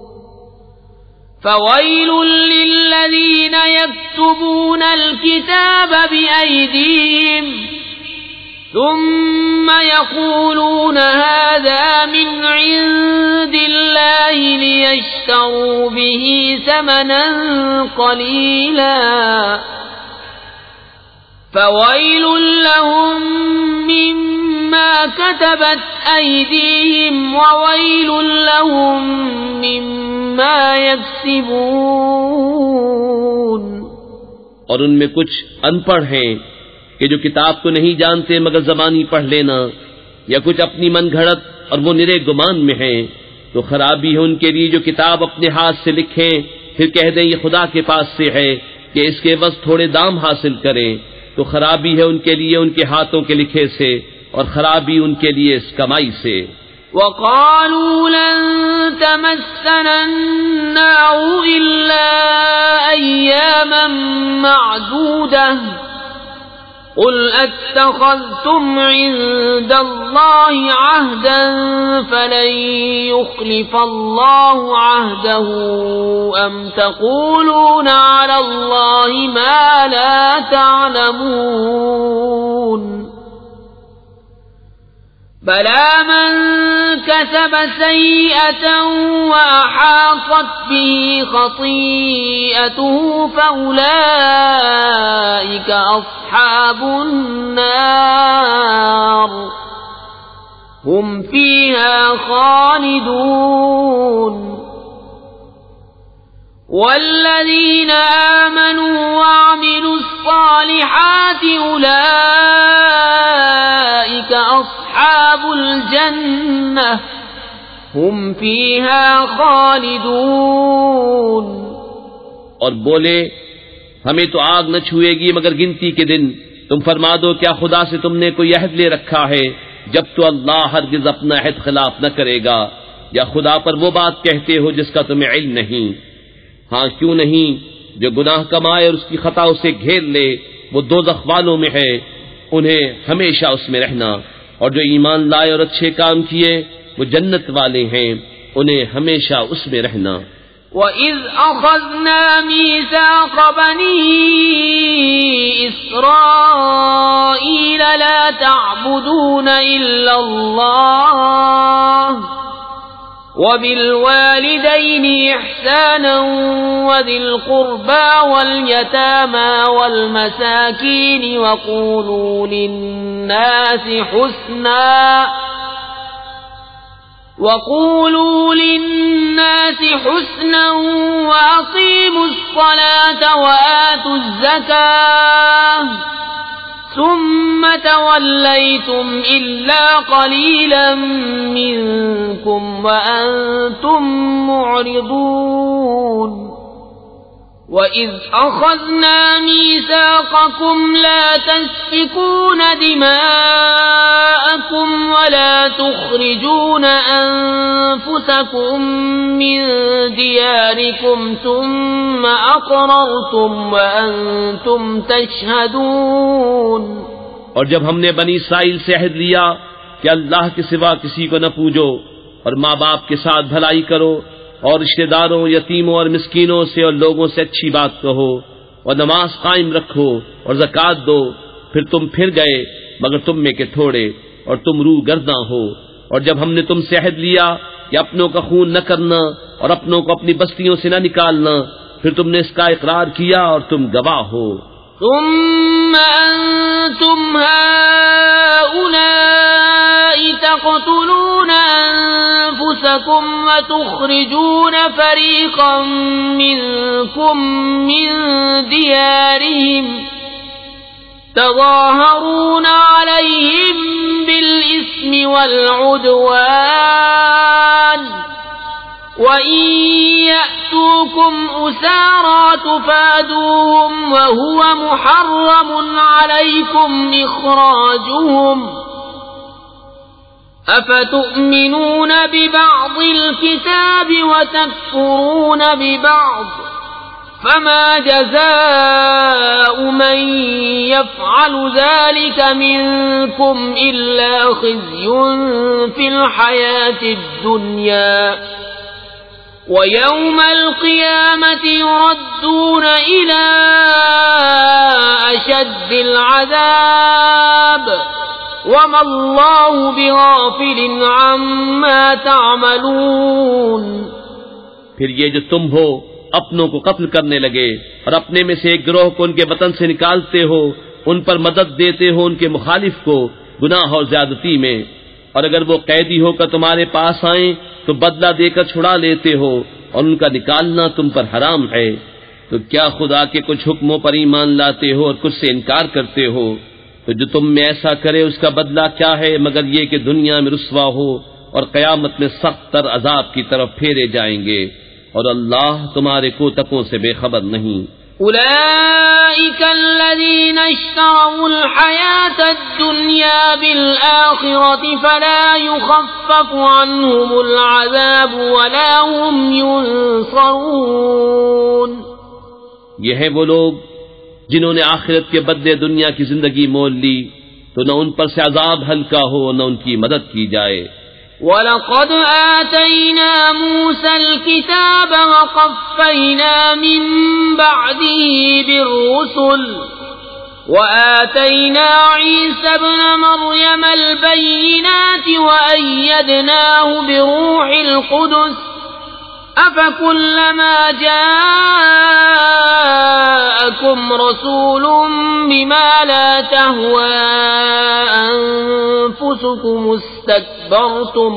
فَوَيْلٌ لِّلَّذِينَ يَكْتُبُونَ الْكِتَابَ بِأَيْدِيهِمْ ثم يقولون هذا من عند الله ليشتروا به ثمنا قليلا فويل لهم مما كتبت أيديهم وويل لهم مما يكسبون۔ اور ان میں کچھ ان پڑھ ہیں کہ جو کتاب کو نہیں جانتے مگر زبانی پڑھ لینا، یا کچھ اپنی من گھڑت اور وہ نرے گمان میں ہیں، تو خرابی ہے ان کے لیے جو کتاب اپنے ہاتھ سے لکھیں پھر کہہ دیں یہ خدا کے پاس سے ہے کہ اس کے عوض تھوڑے دام حاصل کریں، تو خرابی ہے ان کے لیے ان کے ہاتھوں کے لکھے سے، اور خرابی ان کے لیے اس کمائی سے۔ وَقَالُوا لَن تَمَسَّنَا النَّارُ إِلَّا أَيَّامًا مَّعْدُودَةً قُلْ أَتَّخَذْتُمْ عِندَ اللَّهِ عَهْدًا فَلَن يُخْلِفَ اللَّهُ عَهْدَهُ أَمْ تَقُولُونَ عَلَى اللَّهِ مَا لَا تَعْلَمُونَ بَلَى مَن كَسَبَ سَيِّئَةً وَأَحَاطَتْ بِهِ خَطِيئَتُهُ فَأُولَئِكَ أَصْحَابُ النَّارِ هُمْ فِيهَا خَالِدُونَ۔ وَالَّذِينَ آمَنُوا وَعَمِلُوا الصَّالِحَاتِ أُولَئِكَ أَصْحَابُ الْجَنَّةِ هُمْ فِيهَا خَالِدُونَ۔ اور بولے ہمیں تو آگ نہ چھوئے گی مگر گنتی کے دن، تم فرما دو کیا خدا سے تم نے کوئی عہد لے رکھا ہے؟ جب تو اللہ ہرگز اپنا عہد خلاف نہ کرے گا، یا خدا پر وہ بات کہتے ہو جس کا تمہیں علم نہیں؟ ہاں کیوں نہیں، جو گناہ کمائے اور اس کی خطا اسے گھیر لے وہ دوزخ والوں میں ہے، انہیں ہمیشہ اس میں رہنا، اور جو ایمان لائے اور اچھے کام کیے وہ جنت والے ہیں، انہیں ہمیشہ اس میں رہنا۔ وَإِذْ أَخَذْنَا مِيثَاقَ بَنِي إِسْرَائِيلَ لَا تَعْبُدُونَ إِلَّا اللَّهَ وَبِالْوَالِدَيْنِ إِحْسَانًا وَذِي الْقُرْبَى وَالْيَتَامَى وَالْمَسَاكِينِ وَقُولُوا لِلنَّاسِ حُسْنًا وَقُولُوا لِلنَّاسِ حُسْنًا وَأَقِيمُوا الصَّلَاةَ وَآتُوا الزَّكَاةَ ثُمَّ تَوَلَّيْتُمْ إِلَّا قَلِيلًا مِّنكُمْ وَأَنتُم مُّعْرِضُونَ وَإِذْ أَخَذْنَا مِيثَاقَكُمْ لَا تَسْفِكُونَ دِمَاءَكُمْ وَلَا تُخْرِجُونَ أَنفُسَكُم أنفسكم من دياركم ثم أقررتم وأنتم تشهدون۔ اور جب ہم نے بنی اسرائیل سے عہد لیا کہ اللہ کے سوا کسی کو نہ پوجو اور ماں باپ کے ساتھ بھلائی کرو اور رشتہ داروں، یتیموں اور مسکینوں سے اور لوگوں سے اچھی بات کہو اور نماز قائم رکھو اور زکوٰۃ دو، پھر تم پھر گئے مگر تم میں کے تھوڑے اور تم روح گرداں ہو۔ اور جب ہم نے تم سے عہد لیا کہ اپنوں کا خون نہ کرنا اور اپنوں کو اپنی بستیوں سے نہ نکالنا، پھر تم نے اس کا اقرار کیا اور تم گواہ ہو۔ ثم أنتم هؤلاء تقتلون أنفسكم وتخرجون فريقا منكم من ديارهم تظاهرون عليهم بالإثم والعدوان وَإِن يَأْتُوكُمْ أُسَارَىٰ تُفَادُوهُمْ وَهُوَ مُحَرَّمٌ عَلَيْكُمْ إِخْرَاجُهُمْ أَفَتُؤْمِنُونَ بِبَعْضِ الْكِتَابِ وَتَكْفُرُونَ بِبَعْضٍ فَمَا جَزَاءُ مَن يَفْعَلُ ذَلِكَ مِنكُمْ إِلَّا خِزْيٌ فِي الْحَيَاةِ الدُّنْيَا وَيَوْمَ الْقِيَامَةِ يُرَدُّونَ إِلَىٰ أَشَدِّ الْعَذَابِ وَمَا اللَّهُ بِغَافِلٍ عَمَّا تَعْمَلُونَ۔ پھر یہ جو تم ہو اپنوں کو قتل کرنے لگے اور اپنے میں سے ایک گروہ کو ان کے وطن سے نکالتے ہو، ان پر مدد دیتے ہو ان کے مخالف کو گناہ اور زیادتی میں، اور اگر وہ قیدی ہو کر تمہارے پاس آئیں تو بدلہ دے کر چھڑا لیتے ہو اور ان کا نکالنا تم پر حرام ہے، تو کیا خدا کے کچھ حکموں پر ایمان لاتے ہو اور کچھ سے انکار کرتے ہو؟ تو جو تم میں ایسا کرے اس کا بدلہ کیا ہے مگر یہ کہ دنیا میں رسوا ہو اور قیامت میں سخت تر عذاب کی طرف پھیرے جائیں گے، اور اللہ تمہارے کوتکوں سے بے خبر نہیں۔ أولئك الذين اشتروا الحياة الدنيا بالآخرة فلا يخفف عنهم العذاب ولا هم ينصرون۔ یہ ہے وہ لوگ جنہوں نے آخرت کے بدلے دنیا کی زندگی مول لی، تو نہ ان پر سے عذاب ہلکا ہو نہ ان کی مدد کی جائے۔ وَلَقَدْ آتَيْنَا مُوسَى الْكِتَابَ وَقَفَّيْنَا مِن بَعْدِهِ بِالرُّسُلِ وَآتَيْنَا عِيسَى ابْنَ مَرْيَمَ الْبَيِّنَاتِ وَأَيَّدْنَاهُ بِرُوحِ الْقُدُسِ أَفَكُلَّمَا جَاءَكُمْ رَسُولٌ بِمَا لَا تَهْوَىٰ أَنفُسُكُمُ اسْتَكْبَرْتُمْ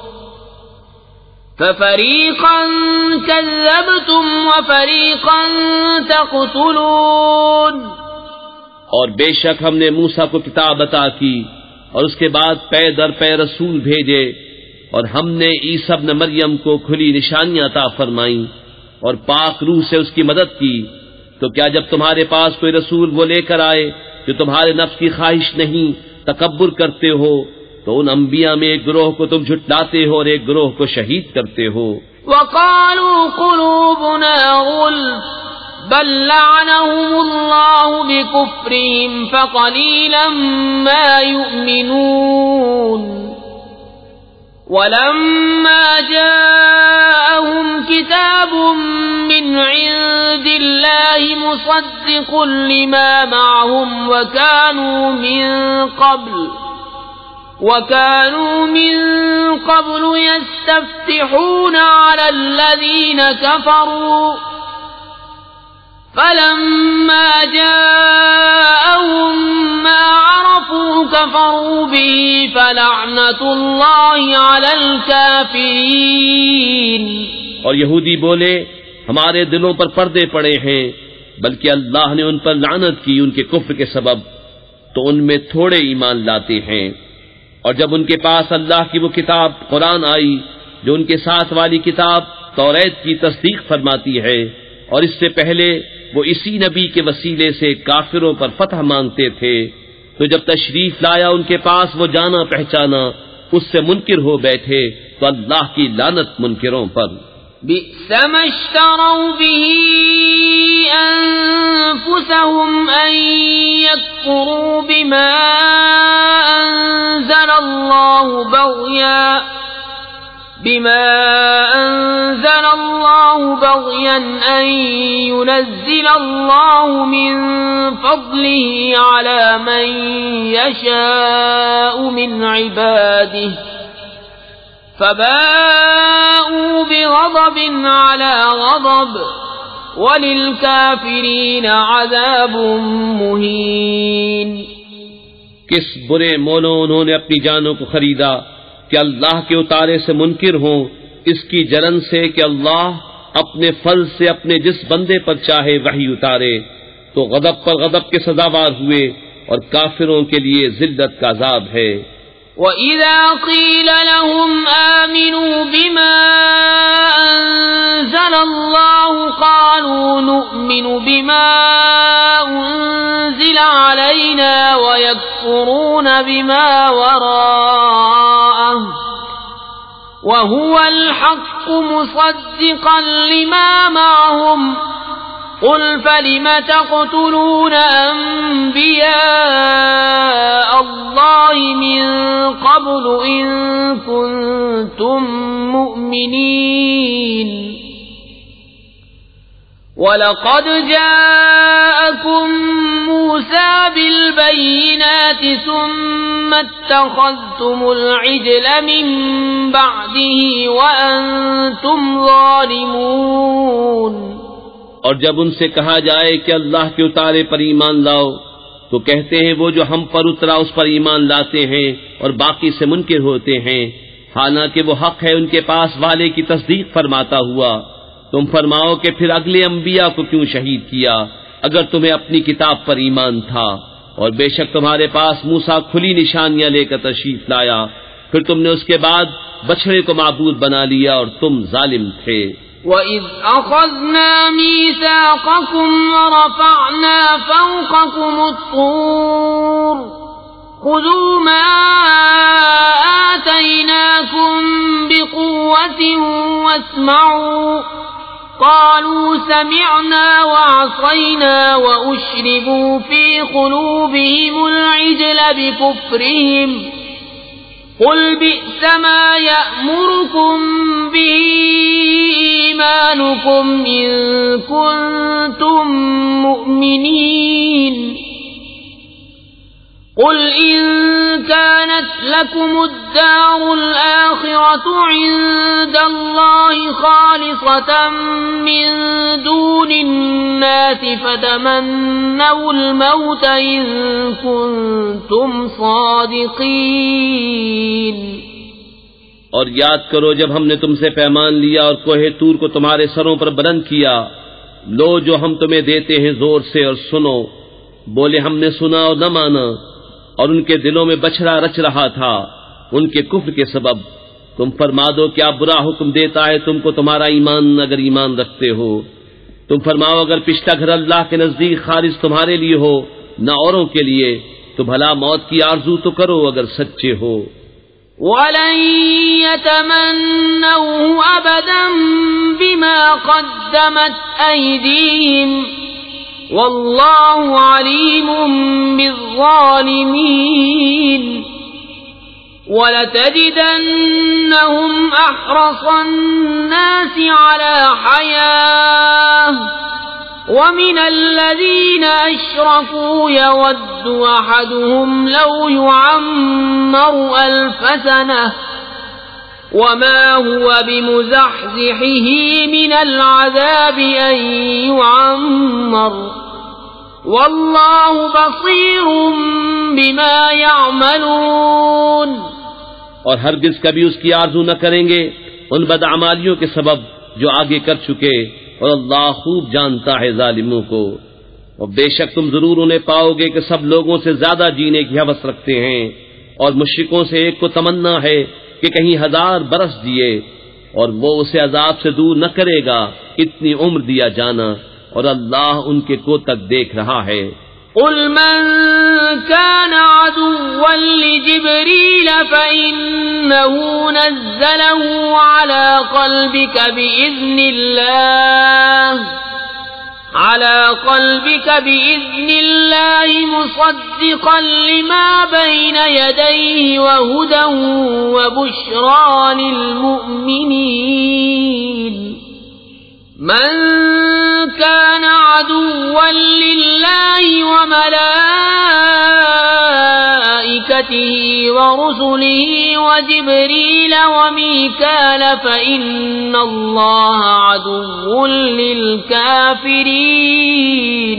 فَفَرِيقًا كَذَّبْتُمْ وَفَرِيقًا تَقْتُلُونَ۔ اور بے شک ہم نے موسیٰ کو کتاب عطا کی اور اس کے بعد پے در پے رسول بھیجے، اور ہم نے عیسیٰ ابن مریم کو کھلی نشانیاں عطا فرمائیں اور پاک روح سے اس کی مدد کی، تو کیا جب تمہارے پاس کوئی رسول وہ لے کر آئے جو تمہارے نفس کی خواہش نہیں تکبر کرتے ہو، تو ان انبیاء میں ایک گروہ کو تم جھٹلاتے ہو اور ایک گروہ کو شہید کرتے ہو۔ وَقَالُوا قُلُوبُنَا غُلْفٌ بَل لَّعَنَهُمُ اللَّهُ بِكُفْرِهِمْ فَقَلِيلًا مَّا يُؤْمِنُونَ۔ وَلَمَّا جَاءَهُمْ كِتَابٌ مِّنْ عِندِ اللَّهِ مُصَدِّقٌ لِّمَا مَعَهُمْ وَكَانُوا مِن قَبْلُ وَكَانُوا مِن قَبْلُ يَسْتَفْتِحُونَ عَلَى الَّذِينَ كَفَرُوا فَلَمَّا جَاءَهُم مَّا عَرَفُوا كَفَرُوا بِهِ فَلَعْنَةُ اللَّهِ عَلَى الْكَافِرِينَ۔ اور یہودی بولے ہمارے دلوں پر پردے پڑے ہیں، بلکہ اللہ نے ان پر لعنت کی ان کے کفر کے سبب، تو ان میں تھوڑے ایمان لاتے ہیں۔ اور جب ان کے پاس اللہ کی وہ کتاب قرآن آئی جو ان کے ساتھ والی کتاب توریت کی تصدیق فرماتی ہے، اور اس سے پہلے وہ اسی نبی کے وسیلے سے کافروں پر فتح مانگتے تھے، تو جب تشریف لایا ان کے پاس وہ جانا پہچانا، اس سے منکر ہو بیٹھے تو اللہ کی لعنت منکروں پر۔ بئس ما اشتروا به أنفسهم أن يكفروا بما أنزل الله بغيا بما أنزل الله بغيا أن ينزل الله من فضله على من يشاء من عباده فباءوا بغضب على غضب وَلِلْكَافِرِينَ عَذَابٌ مُهِينٌ۔ کس برے مولوں انہوں نے اپنی جانوں کو خریدا کہ اللہ کے اتارے سے منکر ہوں، اس کی جلن سے کہ اللہ اپنے فضل سے اپنے جس بندے پر چاہے وحی اتارے، تو غضب پر غضب کے سزاوار ہوئے، اور کافروں کے لیے ذلت کا عذاب ہے۔ وَإِذَا قِيلَ لَهُمْ آمِنُوا بِمَا أَنزَلَ اللَّهُ قَالُوا نُؤْمِنُ بِمَا أُنزِلَ عَلَيْنَا وَيَكْفُرُونَ بِمَا وَرَاءَهُ وَهُوَ الْحَقُّ مُصَدِّقًا لِمَا مَعَهُمْ قُلْ فَلِمَ تَقْتُلُونَ أَنبِيَاءَ اللَّهِ مِن قَبْلُ إِن كُنتُم مُّؤْمِنِينَ وَلَقَدْ جَاءَكُم مُّوسَىٰ بِالْبَيِّنَاتِ ثُمَّ اتَّخَذْتُمُ الْعِجْلَ مِن بَعْدِهِ وَأَنتُمْ ظَالِمُونَ۔ اور جب ان سے کہا جائے کہ اللہ کے اتارے پر ایمان لاؤ تو کہتے ہیں وہ جو ہم پر اترا اس پر ایمان لاتے ہیں اور باقی سے منکر ہوتے ہیں، حالانکہ وہ حق ہے ان کے پاس والے کی تصدیق فرماتا ہوا۔ تم فرماؤ کہ پھر اگلے انبیاء کو کیوں شہید کیا اگر تمہیں اپنی کتاب پر ایمان تھا، اور بے شک تمہارے پاس موسیٰ کھلی نشانیاں لے کر تشریف لایا، پھر تم نے اس کے بعد بچڑے کو معبود بنا لیا اور تم ظالم تھے۔ وَإِذْ أَخَذْنَا مِيثَاقَكُمْ وَرَفَعْنَا فَوْقَكُمُ الطُّورَ خُذُوا مَا آتَيْنَاكُمْ بِقُوَّةٍ وَاسْمَعُوا قَالُوا سَمِعْنَا وَعَصَيْنَا وَأُشْرِبُوا فِي قُلُوبِهِمُ الْعِجْلَ بِكُفْرِهِمْ قُلْ بِئْسَ مَا يَأْمُرُكُمْ بِهِ إِيمَانُكُمْ إِن كُنتُم مُّؤْمِنِينَ قُلْ إِن كَانَتْ لَكُمُ الدَّارُ الْآخِرَةُ عِندَ اللَّهِ خَالِصَةً مِّن دُونِ النَّاسِ فَتَمَنَّوُا الْمَوْتَ إِن كُنتُمْ صَادِقِينَ۔ اور یاد کرو جب ہم نے تم سے پیمان لیا اور کوہ طور کو تمہارے سروں پر بلند کیا، لو جو ہم تمہیں دیتے ہیں زور سے اور سنو۔ بولے ہم نے سنا اور نہ مانا، اور ان کے دلوں میں بچھڑا رچ رہا تھا ان کے کفر کے سبب۔ تم فرما دو کیا برا حکم دیتا ہے تم کو تمہارا ایمان اگر ایمان رکھتے ہو؟ تم فرماؤ اگر پچھلا گھر اللہ کے نزدیک خالص تمہارے لیے ہو نہ اوروں کے لیے، تو بھلا موت کی آرزو تو کرو اگر سچے ہو۔ وَلَن يَتَمَنَّوْهُ أَبَدًا بِمَا قَدَّمَتْ أَيْدِيهِمْ وَاللَّهُ عَلِيمٌ بِالظَّالِمِينَ وَلَتَجِدَنَّهُمْ أَحْرَصَ النَّاسِ عَلَى حَيَاةٍ وَمِنَ الَّذِينَ أَشْرَكُوا يَوَدُّ أَحَدُهُمْ لَوْ يُعَمَّرُ أَلْفَ سَنَةٍ وَمَا هُوَ بِمُزَحْزِحِهِ مِنَ الْعَذَابِ أَن يُعَمَّرَ وَاللَّهُ بَصِيرٌ بِمَا يَعْمَلُونَ۔ اور ہرگز کبھی اس کی آرزو نہ کریں گے ان بدعمالیوں کے سبب جو آگے کر چکے، اور اللہ خوب جانتا ہے ظالموں کو۔ اور بے شک تم ضرور انہیں پاؤ گے کہ سب لوگوں سے زیادہ جینے کی ہوس رکھتے ہیں، اور مشرکوں سے ایک کو تمنا ہے کہ کہیں ہزار برس جیے، اور وہ اسے عذاب سے دور نہ کرے گا اتنی عمر دیا جانا، اور اللہ ان کے کو تک دیکھ رہا ہے۔ قُلْ مَن كَانَ عَدُوًّا لِجِبْرِيلَ فَإِنَّهُ نَزَّلَهُ نزله على قلبك بإذن الله على قلبك بإذن الله مصدقا لما بين يديه وهدى وبشرى للمؤمنين من كان عدوا لله وملائكته ورسله وجبريل وميكال فإن الله عدو للكافرين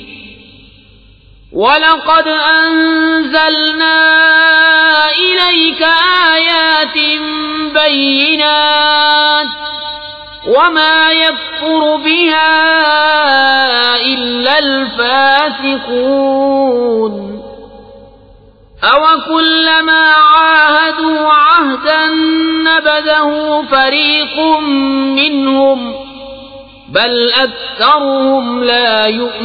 وَلَقَدْ أَنزَلْنَا إِلَيْكَ آيَاتٍ بَيِّنَاتٍ وَمَا يَكْفُرُ بِهَا إِلَّا الْفَاسِقُونَ أَوَكُلَّمَا عَاهَدُوا عَهْدًا نَبَذَهُ فَرِيقٌ مِّنْهُمْ بل اکثرهم لا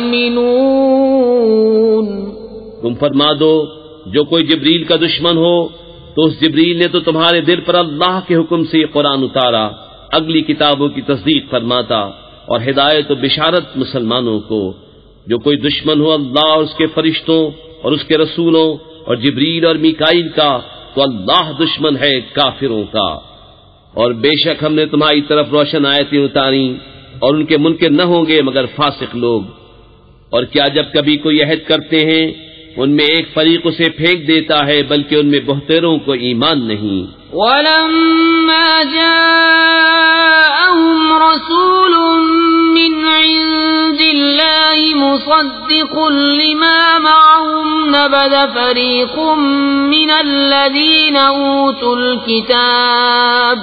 یؤمنون۔ تم فرما دو جو کوئی جبریل کا دشمن ہو تو اس جبریل نے تو تمہارے دل پر اللہ کے حکم سے یہ قرآن اتارا، اگلی کتابوں کی تصدیق فرماتا اور ہدایت و بشارت مسلمانوں کو۔ جو کوئی دشمن ہو اللہ اور اس کے فرشتوں اور اس کے رسولوں اور جبریل اور میکائیل کا تو اللہ دشمن ہے کافروں کا۔ اور بے شک ہم نے تمہاری طرف روشن آیتیں اتاری اور ان کے منکر نہ ہوں گے مگر فاسق لوگ۔ اور کیا جب کبھی کوئی عہد کرتے ہیں ان میں ایک فریق اسے پھینک دیتا ہے بلکہ ان میں بہتروں کو ایمان نہیں۔ وَلَمَّا جَاءَهُمْ رَسُولٌ مِّنْ عِندِ اللَّهِ مُصَدِّقٌ لِّمَا مَعَهُمْ نَبَذَ فَرِيقٌ مِّنَ الَّذِينَ أُوتُوا الْكِتَابَ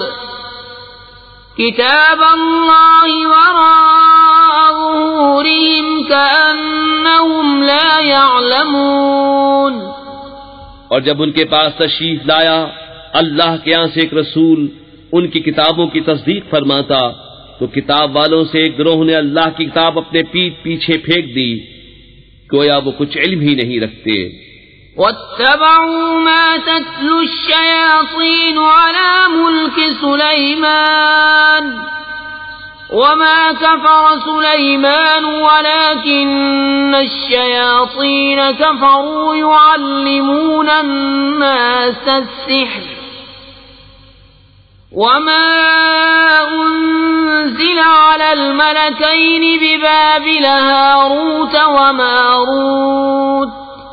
كتاب اللہ وراء ظہورہم کأنہم لا یعلمون۔ اور جب ان کے پاس تشریف لایا اللہ کے یہاں سے ایک رسول ان کی کتابوں کی تصدیق فرماتا تو کتاب والوں سے ایک گروہ نے اللہ کی کتاب اپنے پیٹ پیچھے پھینک دی، گویا وہ کچھ علم ہی نہیں رکھتے۔ واتبعوا ما تتلو الشياطين على ملك سليمان وما كفر سليمان ولكن الشياطين كفروا يعلمون الناس السحر وما أنزل على الملكين ببابل هاروت وماروت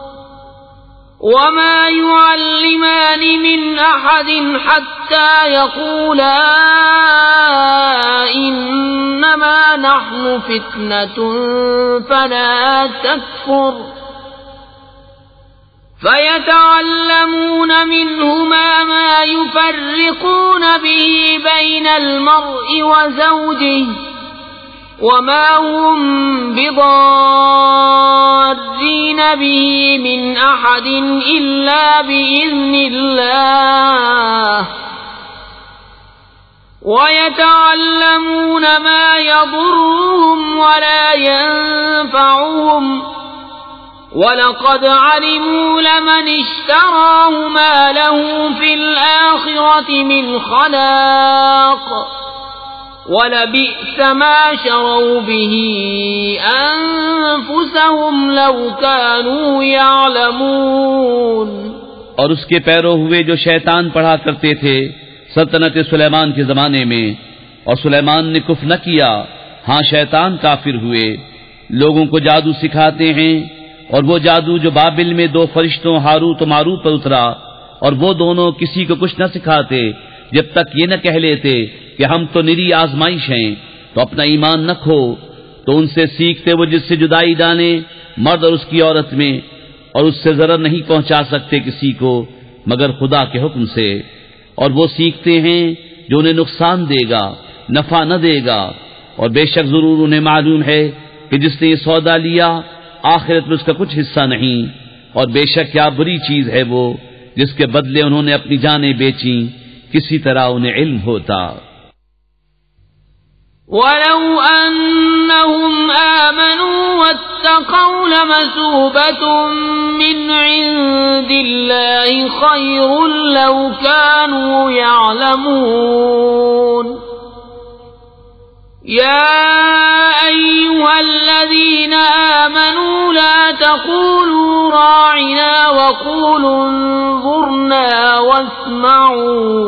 وما يعلمان من أحد حتى يقولا إنما نحن فتنة فلا تكفر فيتعلمون منهما ما يفرقون به بين المرء وزوجه وما هم بضارين به من أحد إلا بإذن الله ويتعلمون ما يضرهم ولا ينفعهم وَلَقَدْ عَلِمُوا لَمَنِ اشْتَرَاهُ مَا لَهُ فِي الْآخِرَةِ مِنْ خَلَاقٍ وَلَبِئْسَ مَا شَرَوْا بِهِ أَنفُسَهُمْ لَوْ كَانُوا يَعْلَمُونَ۔ اور اس کے پیرو ہوئے جو شیطان پڑھا کرتے تھے سلطنت سلیمان کے زمانے میں، اور سلیمان نے کفر نہ کیا، ہاں شیطان کافر ہوئے، لوگوں کو جادو سکھاتے ہیں، اور وہ جادو جو بابل میں دو فرشتوں ہاروت و ماروت پر اترا، اور وہ دونوں کسی کو کچھ نہ سکھاتے جب تک یہ نہ کہہ لیتے کہ ہم تو نری آزمائش ہیں، تو اپنا ایمان نہ کھو، تو ان سے سیکھتے وہ جس سے جدائی ڈالے مرد اور اس کی عورت میں، اور اس سے ضرر نہیں پہنچا سکتے کسی کو مگر خدا کے حکم سے، اور وہ سیکھتے ہیں جو انہیں نقصان دے گا نفع نہ دے گا، اور بے شک ضرور انہیں معلوم ہے کہ جس نے یہ سودا لیا آخرت میں اس کا کچھ حصہ نہیں، اور بے شک کیا بری چیز ہے وہ جس کے بدلے انہوں نے اپنی جانیں بیچیں، کسی طرح انہیں علم ہوتا۔ وَلَوْ أَنَّهُمْ آمَنُوا وَاتَّقَوْا لَمَثُوبَةٌ مِّنْ عِندِ اللَّهِ خير لو كانوا يعلمون يا أيها الذين آمنوا لا تقولوا راعنا وقولوا انظرنا واسمعوا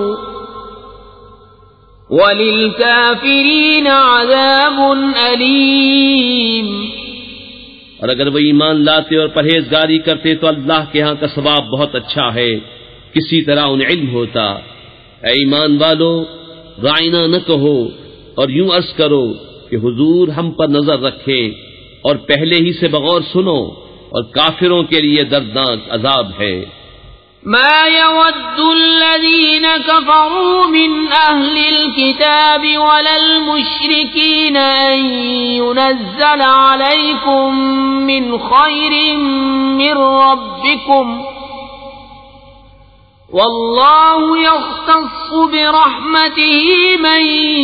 وَلِلْكَافِرِينَ عَذَابٌ أَلِيمٌ۔ اور اگر وہ ایمان لاتے اور پرہیزگاری کرتے تو اللہ کے ہاں کا ثواب بہت اچھا ہے، کسی طرح انہیں علم ہوتا۔ اے ایمان والو، رائنا نہ کہو اور یوں عرض کرو کہ حضور ہم پر نظر رکھے، اور پہلے ہی سے بغور سنو، اور کافروں کے لیے دردناک عذاب ہے۔ ما يود الذين كفروا من أهل الكتاب ولا المشركين أن ينزل عليكم من خير من ربكم والله يختص برحمته من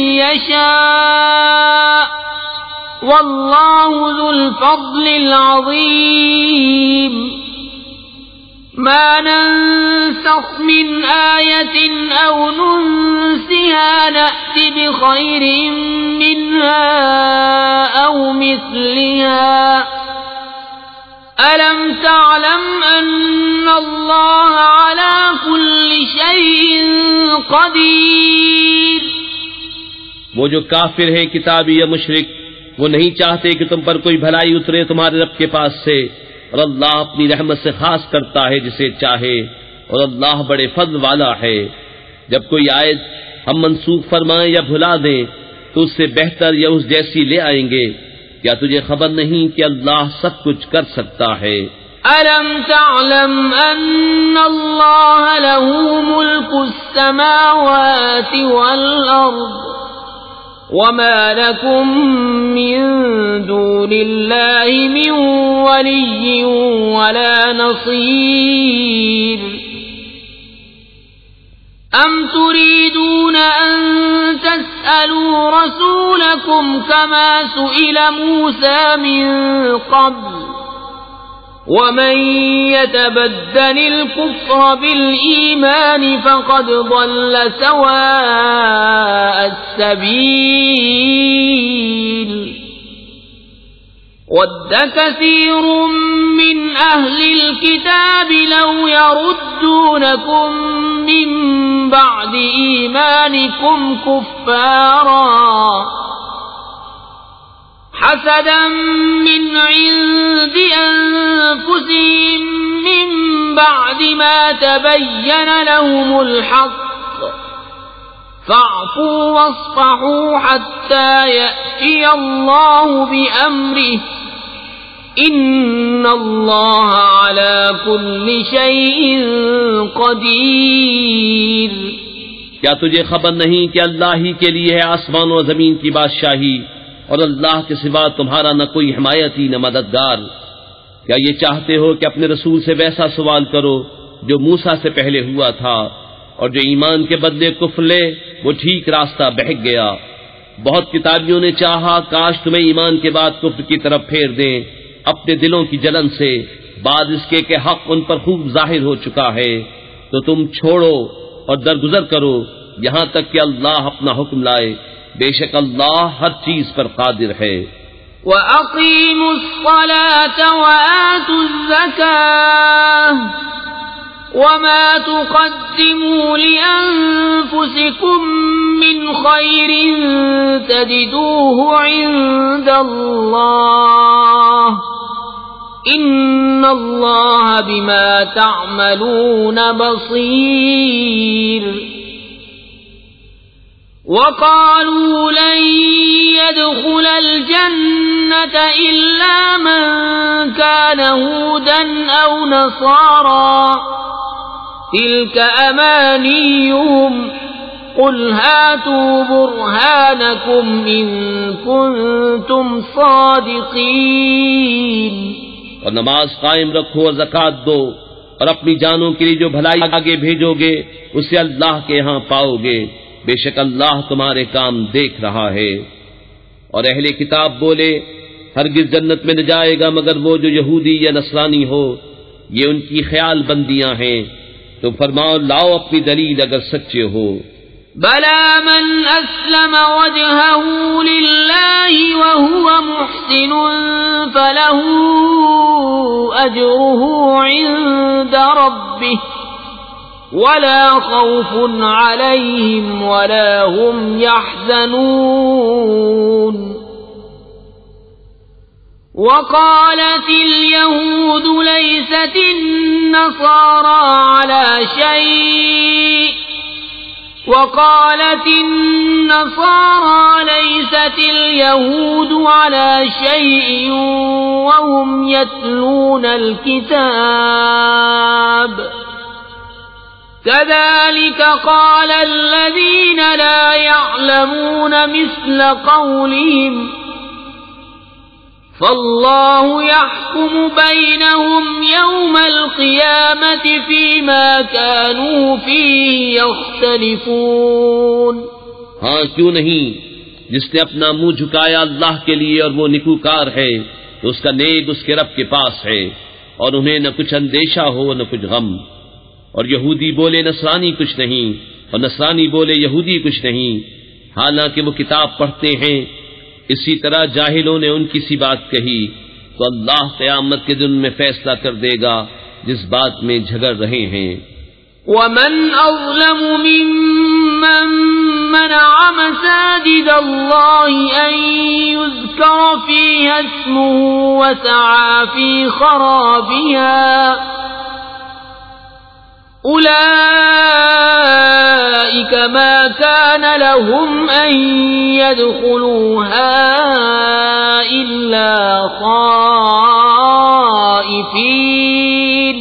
يشاء والله ذو الفضل العظيم۔ ما ننسخ من آية أو ننسها نأت بخير منها أو مثلها ألم تعلم أن الله على كل شيء قدير۔ وہ جو کافر ہیں کتابی یا مشرک، وہ نہیں چاہتے کہ تم پر کوئی بھلائی اترے تمہارے رب کے پاس سے، اور اللہ اپنی رحمت سے خاص کرتا ہے جسے چاہے، اور اللہ بڑے فضل والا ہے۔ جب کوئی آیت ہم منسوخ فرمائیں یا بھلا دیں تو اس سے بہتر یا اس جیسی لے آئیں گے۔ کیا تجھے خبر نہیں کہ اللہ سب کچھ کر سکتا ہے؟ أَلَمْ تَعْلَمْ أَنَّ اللَّهَ لَهُ مُلْكُ السَّمَاوَاتِ وَالْأَرْضِ وَمَا لَكُم مِّن دُونِ اللَّهِ مِن وَلِيٍّ وَلَا نَصِيرٍ۔ أَمْ تُرِيدُونَ أَن تَسْأَلُوا رَسُولَكُمْ كَمَا سُئِلَ مُوسَى مِن قَبْلُ وَمَن يَتَبَدَّلِ الْكُفْرَ بِالْإِيمَانِ فَقَدْ ضَلَّ سَوَاءَ السَّبِيلِ۔ وَدَّ كَثِيرٌ مِّنْ أَهْلِ الْكِتَابِ لَوْ يَرُدُّونَكُم مِّن بَعْدِ إِيمَانِكُمْ كُفَّارًا حسدا من عند أنفسهم من بعد ما تبين لهم الحق فاعفوا واصفحوا حتى يأتي الله بأمره إن الله على كل شيء قدير۔ کیا تجھے خبر نہیں کہ اللہ ہی کے لیے ہے آسمان و زمین کی بادشاہی، اور اللہ کے سوا تمہارا نہ کوئی حمایتی نہ مددگار؟ کیا یہ چاہتے ہو کہ اپنے رسول سے ویسا سوال کرو جو موسیٰ سے پہلے ہوا تھا، اور جو ایمان کے بدلے کفر لے وہ ٹھیک راستہ بہک گیا۔ بہت کتابیوں نے چاہا کاش تمہیں ایمان کے بعد کفر کی طرف پھیر دیں اپنے دلوں کی جلن سے، بعد اس کے کہ حق ان پر خوب ظاہر ہو چکا ہے، تو تم چھوڑو اور درگزر کرو یہاں تک کہ اللہ اپنا حکم لائے، بے شک اللہ ہر چیز پر قادر ہے۔ وَأَقِيمُوا الصَّلَاةَ وَآتُوا الزَّكَاةَ وَمَا تُقَدِّمُوا لِأَنفُسِكُم مِّنْ خَيْرٍ تَجِدُوهُ عِندَ اللَّهِ إِنَّ اللَّهَ بِمَا تَعْمَلُونَ بَصِيرٌ۔ وَقَالُوا لَن يَدْخُلَ الْجَنَّةَ إِلَّا مَن كَانَ هُودًا أَوْ نَصَارَىٰ تِلْكَ أَمَانِيُّهُمْ قُلْ هَاتُوا بُرْهَانَكُمْ إِن كُنتُمْ صَادِقِينَ۔ اور نماز قائم رکھو اور زکوٰۃ دو، اور اپنی جانوں کے لیے جو بھلائی آگے بھیجو گے اسے اللہ کے ہاں پاؤ گے، بے شک اللہ تمہارے کام دیکھ رہا ہے۔ اور اہل کتاب بولے ہرگز جنت میں نہ جائے گا مگر وہ جو یہودی یا نصرانی ہو، یہ ان کی خیال بندیاں ہیں، تو فرماؤ لاؤ اپنی دلیل اگر سچے ہو. بلى من أسلم وجهه لله وهو محسن فله أجره عند ربه ولا خوف عليهم ولا هم يحزنون. وقالت اليهود ليست النصارى على شيء وقالت النصارى ليست اليهود على شيء وهم يتلون الكتاب كذلك قال الذين لا يعلمون مثل قولهم فالله يحكم بينهم يوم القيامة فيما كانوا فيه يختلفون. ہاں کیوں نہیں، جس نے اپنا منہ جھکایا اللہ کے لیے اور وہ نکوکار ہے تو اس کا نیک اس کے رب کے پاس ہے، اور انہیں نہ کچھ اندیشہ ہو نہ کچھ غم. اور یہودی بولے نصرانی کچھ نہیں، اور نصرانی بولے یہودی کچھ نہیں، حالانکہ وہ کتاب پڑھتے ہیں. اسی طرح جاہلوں نے ان کی سی بات کہی تو اللہ قیامت کے دن میں فیصلہ کر دے گا جس بات میں جھگڑ رہے ہیں. ومن أظلم ممن منع مساجد الله أن يذكر فيها اسمه وسعى في خرابها أولئك ما كان لهم أن يدخلوها إلا خائفين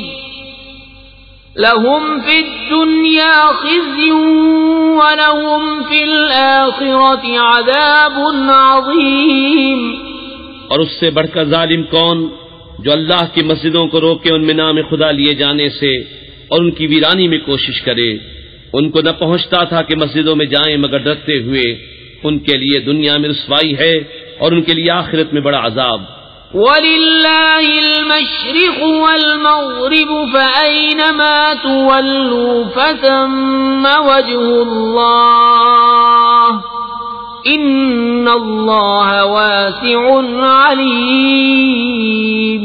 لهم في الدنيا خزي ولهم في الآخرة عذاب عظيم. اور اس سے بڑھ کر ظالم کون جو اللہ کی مسجدوں کو روکے ان میں نام خدا لیے جانے سے اور ان کی ویرانی میں کوشش کرے. ان کو نہ پہنچتا تھا کہ مسجدوں میں جائیں مگر ڈرتے ہوئے. ان کے لیے دنیا میں رسوائی ہے اور ان کے لیے آخرت میں بڑا عذاب. وَلِلَّهِ الْمَشْرِقُ وَالْمَغْرِبُ فَأَيْنَمَا تُوَلُّوا فَثَمَّ وَجْهُ اللَّهِ إِنَّ اللَّهَ وَاسِعٌ عَلِيمٌ.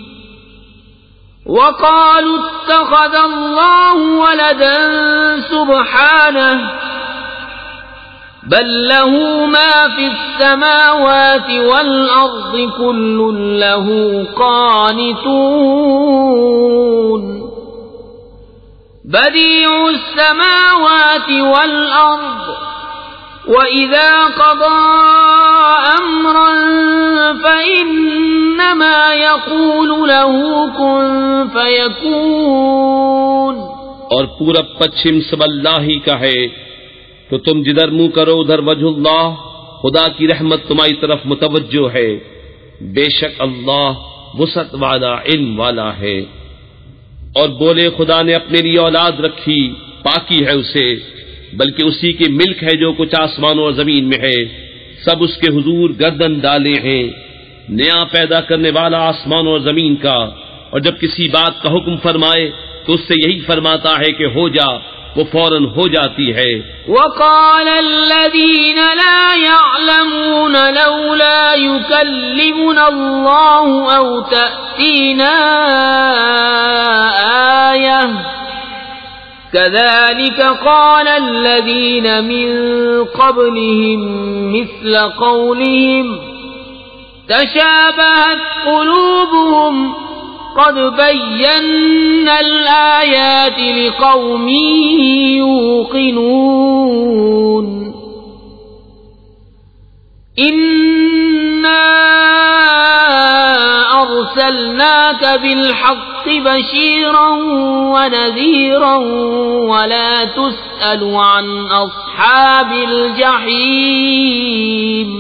وقالوا اتخذ الله ولدا سبحانه بل له ما في السماوات والأرض كل له قانتون. بديع السماوات والأرض وَإِذَا قَضَى أَمْرًا فَإِنَّمَا يَقُولُ لَهُ كُن فَيَكُونُ. اور پورب پچھم سب اللہ ہی کا ہے، تو تم جدھر منہ کرو ادھر وجہ اللہ، خدا کی رحمت تمہاری طرف متوجہ ہے. بے شک اللہ وسعت والا علم والا ہے. اور بولے خدا نے اپنے لیے اولاد رکھی، پاکی ہے اسے، بلکہ اسی کی ملک ہے جو کچھ آسمانوں اور زمین میں ہے، سب اس کے حضور گردن ڈالے ہیں. نیا پیدا کرنے والا آسمانوں اور زمین کا، اور جب کسی بات کا حکم فرمائے تو اس سے یہی فرماتا ہے کہ ہو جا، وہ فوراً ہو جاتی ہے. وقال الذين لا يعلمون لولا يكلمنا الله أو تأتينا آية كذلك قال الذين من قبلهم مثل قولهم تشابهت قلوبهم قد بينا الآيات لقوم يوقنون. إنا أرسلناك بالحق بشيرا ونذيرا ولا تسأل عن أصحاب الجحيم.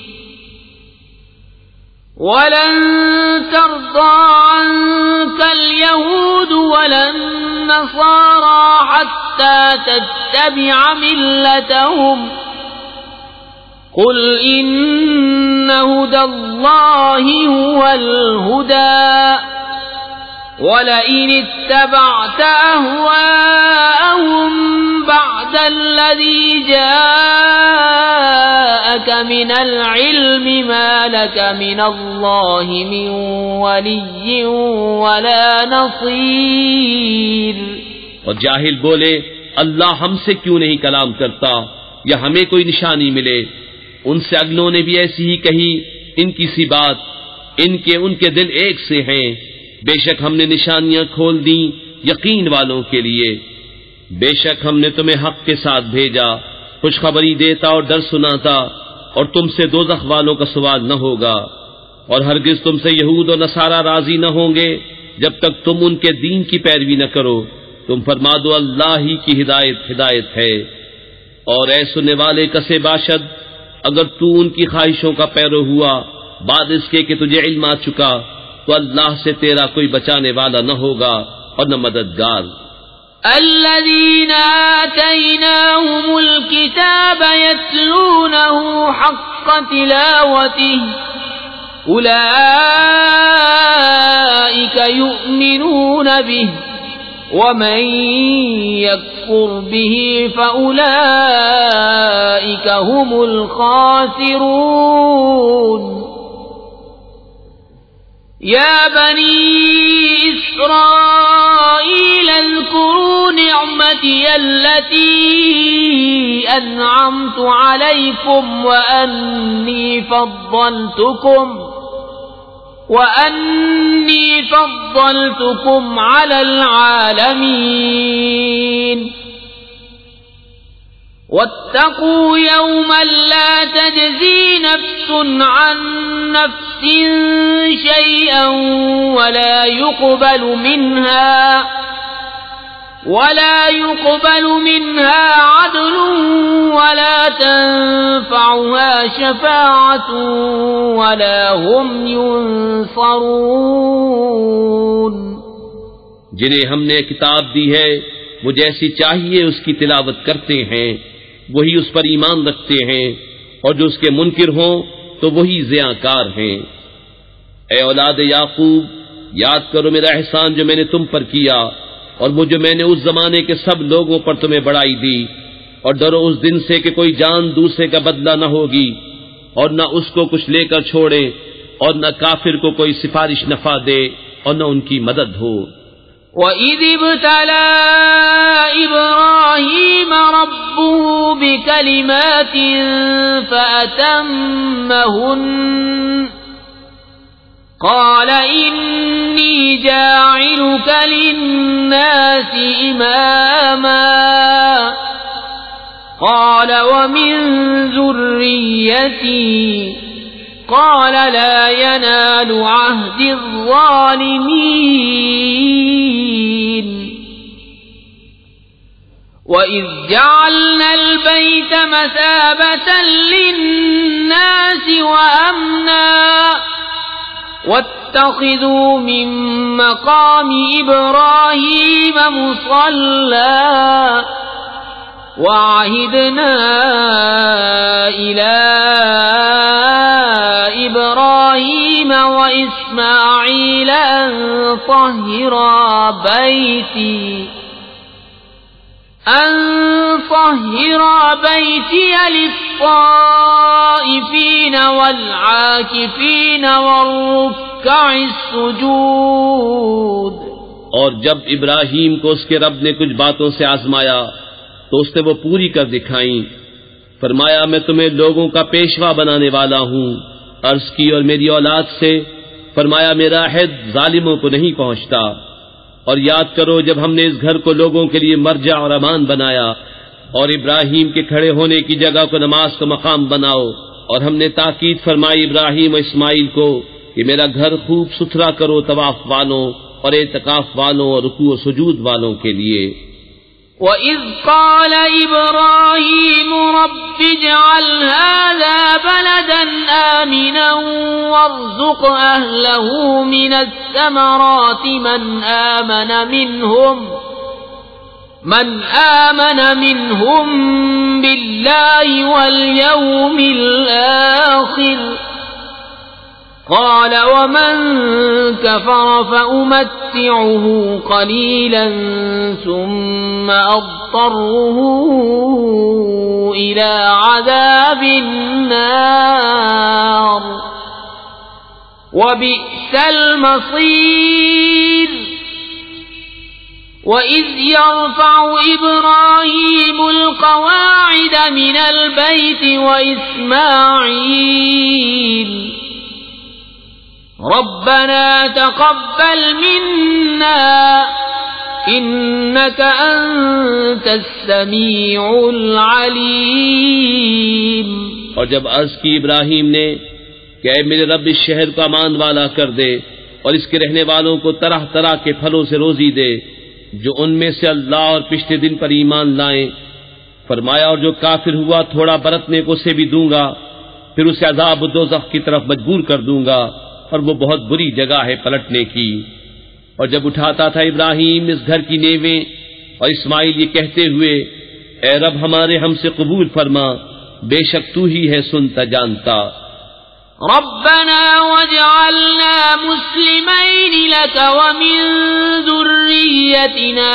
ولن ترضى عنك اليهود ولا النصارى حتى تتبع ملتهم قل إن هدى الله هو الهدى ولئن اتبعت أهواءهم الذي جاءك من العلم ما لك من الله من ولي ولا نصير. اور جاہل بولے اللہ ہم سے کیوں نہیں کلام کرتا یا ہمیں کوئی نشانی ملے. ان سے اگلوں نے بھی ایسی ہی کہی ان کی سی بات، ان کے ان کے دل ایک سے ہیں. بے شک ہم نے نشانیاں کھول دیں یقین والوں کے لیے. بے شک ہم نے تمہیں حق کے ساتھ بھیجا، خوشخبری دیتا اور ڈر سناتا، اور تم سے دوزخ والوں کا سوال نہ ہوگا. اور ہرگز تم سے یہود و نصارہ راضی نہ ہوں گے جب تک تم ان کے دین کی پیروی نہ کرو. تم فرما دو اللہ ہی کی ہدایت ہدایت ہے. اور اے سننے والے کسے باشد، اگر تو ان کی خواہشوں کا پیرو ہوا بعد اس کے کہ تجھے علم آ چکا، تو اللہ سے تیرا کوئی بچانے والا نہ ہوگا اور نہ مددگار. الذين آتيناهم الكتاب يتلونه حق تلاوته أولئك يؤمنون به ومن يكفر به فأولئك هم الخاسرون. يا بني إسرائيل اذكروا نعمتي التي أنعمت عليكم وأني فضلتكم وأني فضلتكم على العالمين. واتقوا يوما لا تجزي نفس عن نفس شيئا ولا يقبل منها ولا يقبل منها عدل ولا تنفعها شفاعة ولا هم ينصرون. جنہیں ہم نے کتاب دی ہے وہ جیسی چاہیے اس کی تلاوت کرتے ہیں، وہی اس پر ایمان رکھتے ہیں، اور جو اس کے منکر ہوں تو وہی زیاں کار ہیں. اے اولاد یعقوب، یاد کرو میرا احسان جو میں نے تم پر کیا، اور وہ جو میں نے اس زمانے کے سب لوگوں پر تمہیں بڑائی دی. اور ڈرو اس دن سے کہ کوئی جان دوسرے کا بدلہ نہ ہوگی، اور نہ اس کو کچھ لے کر چھوڑے، اور نہ کافر کو کوئی سفارش نفع دے، اور نہ ان کی مدد ہو. وَإِذِ ابْتَلَىٰ إِبْرَاهِيمَ رَبُّهُ بِكَلِمَاتٍ فَأَتَمَّهُنَّ قَالَ إِنِّي جَاعِلُكَ لِلنَّاسِ إِمَامًا قَالَ وَمِن ذُرِّيَّتِي قال لا ينال عهد الظالمين. وإذ جعلنا البيت مثابة للناس وأمنا واتخذوا من مقام إبراهيم مصلى وعهدنا إلى إبراهيم وإسماعيل أن طهرا بيتي أن طهرا بيتي للطائفين والعاكفين والركع السجود. اور جب ابراہیم کو اس کے رب نے کچھ باتوں سے آزمایا تو اس نے وہ پوری کر دکھائیں. فرمایا میں تمہیں لوگوں کا پیشوا بنانے والا ہوں. عرض کی اور میری اولاد سے. فرمایا میرا عہد ظالموں کو نہیں پہنچتا. اور یاد کرو جب ہم نے اس گھر کو لوگوں کے لیے مرجع اور امان بنایا، اور ابراہیم کے کھڑے ہونے کی جگہ کو نماز کا مقام بناؤ، اور ہم نے تاکید فرمائی ابراہیم و اسماعیل کو کہ میرا گھر خوب ستھرا کرو طواف والوں اور اعتکاف والوں اور رکوع و سجود والوں کے لیے. وَإِذْ قَالَ إِبْرَاهِيمُ رَبِّ اجْعَلْ هَٰذَا بَلَدًا آمِنًا وَارْزُقْ أَهْلَهُ مِنَ الثَّمَرَاتِ مَنْ آمَنَ مِنْهُمْ مَنْ آمَنَ مِنْهُمْ بِاللَّهِ وَالْيَوْمِ الْآخِرِ قال ومن كفر فأمتعه قليلا ثم أضطره إلى عذاب النار وبئس المصير وَإِذْ يَرْفَعُ إِبْرَاهِيمُ الْقَوَاعِدَ مِنَ الْبَيْتِ وَإِسْمَاعِيلُ رَبَّنَا تَقَبَّلْ مِنَّا إِنَّكَ أَنْتَ السَّمِيعُ الْعَلِيمُ۔ اور جب عرض کی ابراہیم نے کہ اے میرے رب اس شہر کو امان والا کر دے اور اس کے رہنے والوں کو طرح طرح کے پھلوں سے روزی دے جو ان میں سے اللہ اور پچھلے دن پر ایمان لائیں، فرمایا اور جو کافر ہوا تھوڑا برتنے کو اسے بھی دوں گا، پھر اسے عذاب دوزخ کی طرف مجبور کر دوں گا اور وہ بہت بری جگہ ہے پلٹنے کی۔ اور جب اٹھاتا تھا ابراہیم اس گھر کی نیویں اور اسماعیل یہ کہتے ہوئے اے رب ہمارے ہم سے قبول فرما، بے شک تو ہی ہے سنتا جانتا۔ ربنا واجعلنا مسلمين لك ومن ذريتنا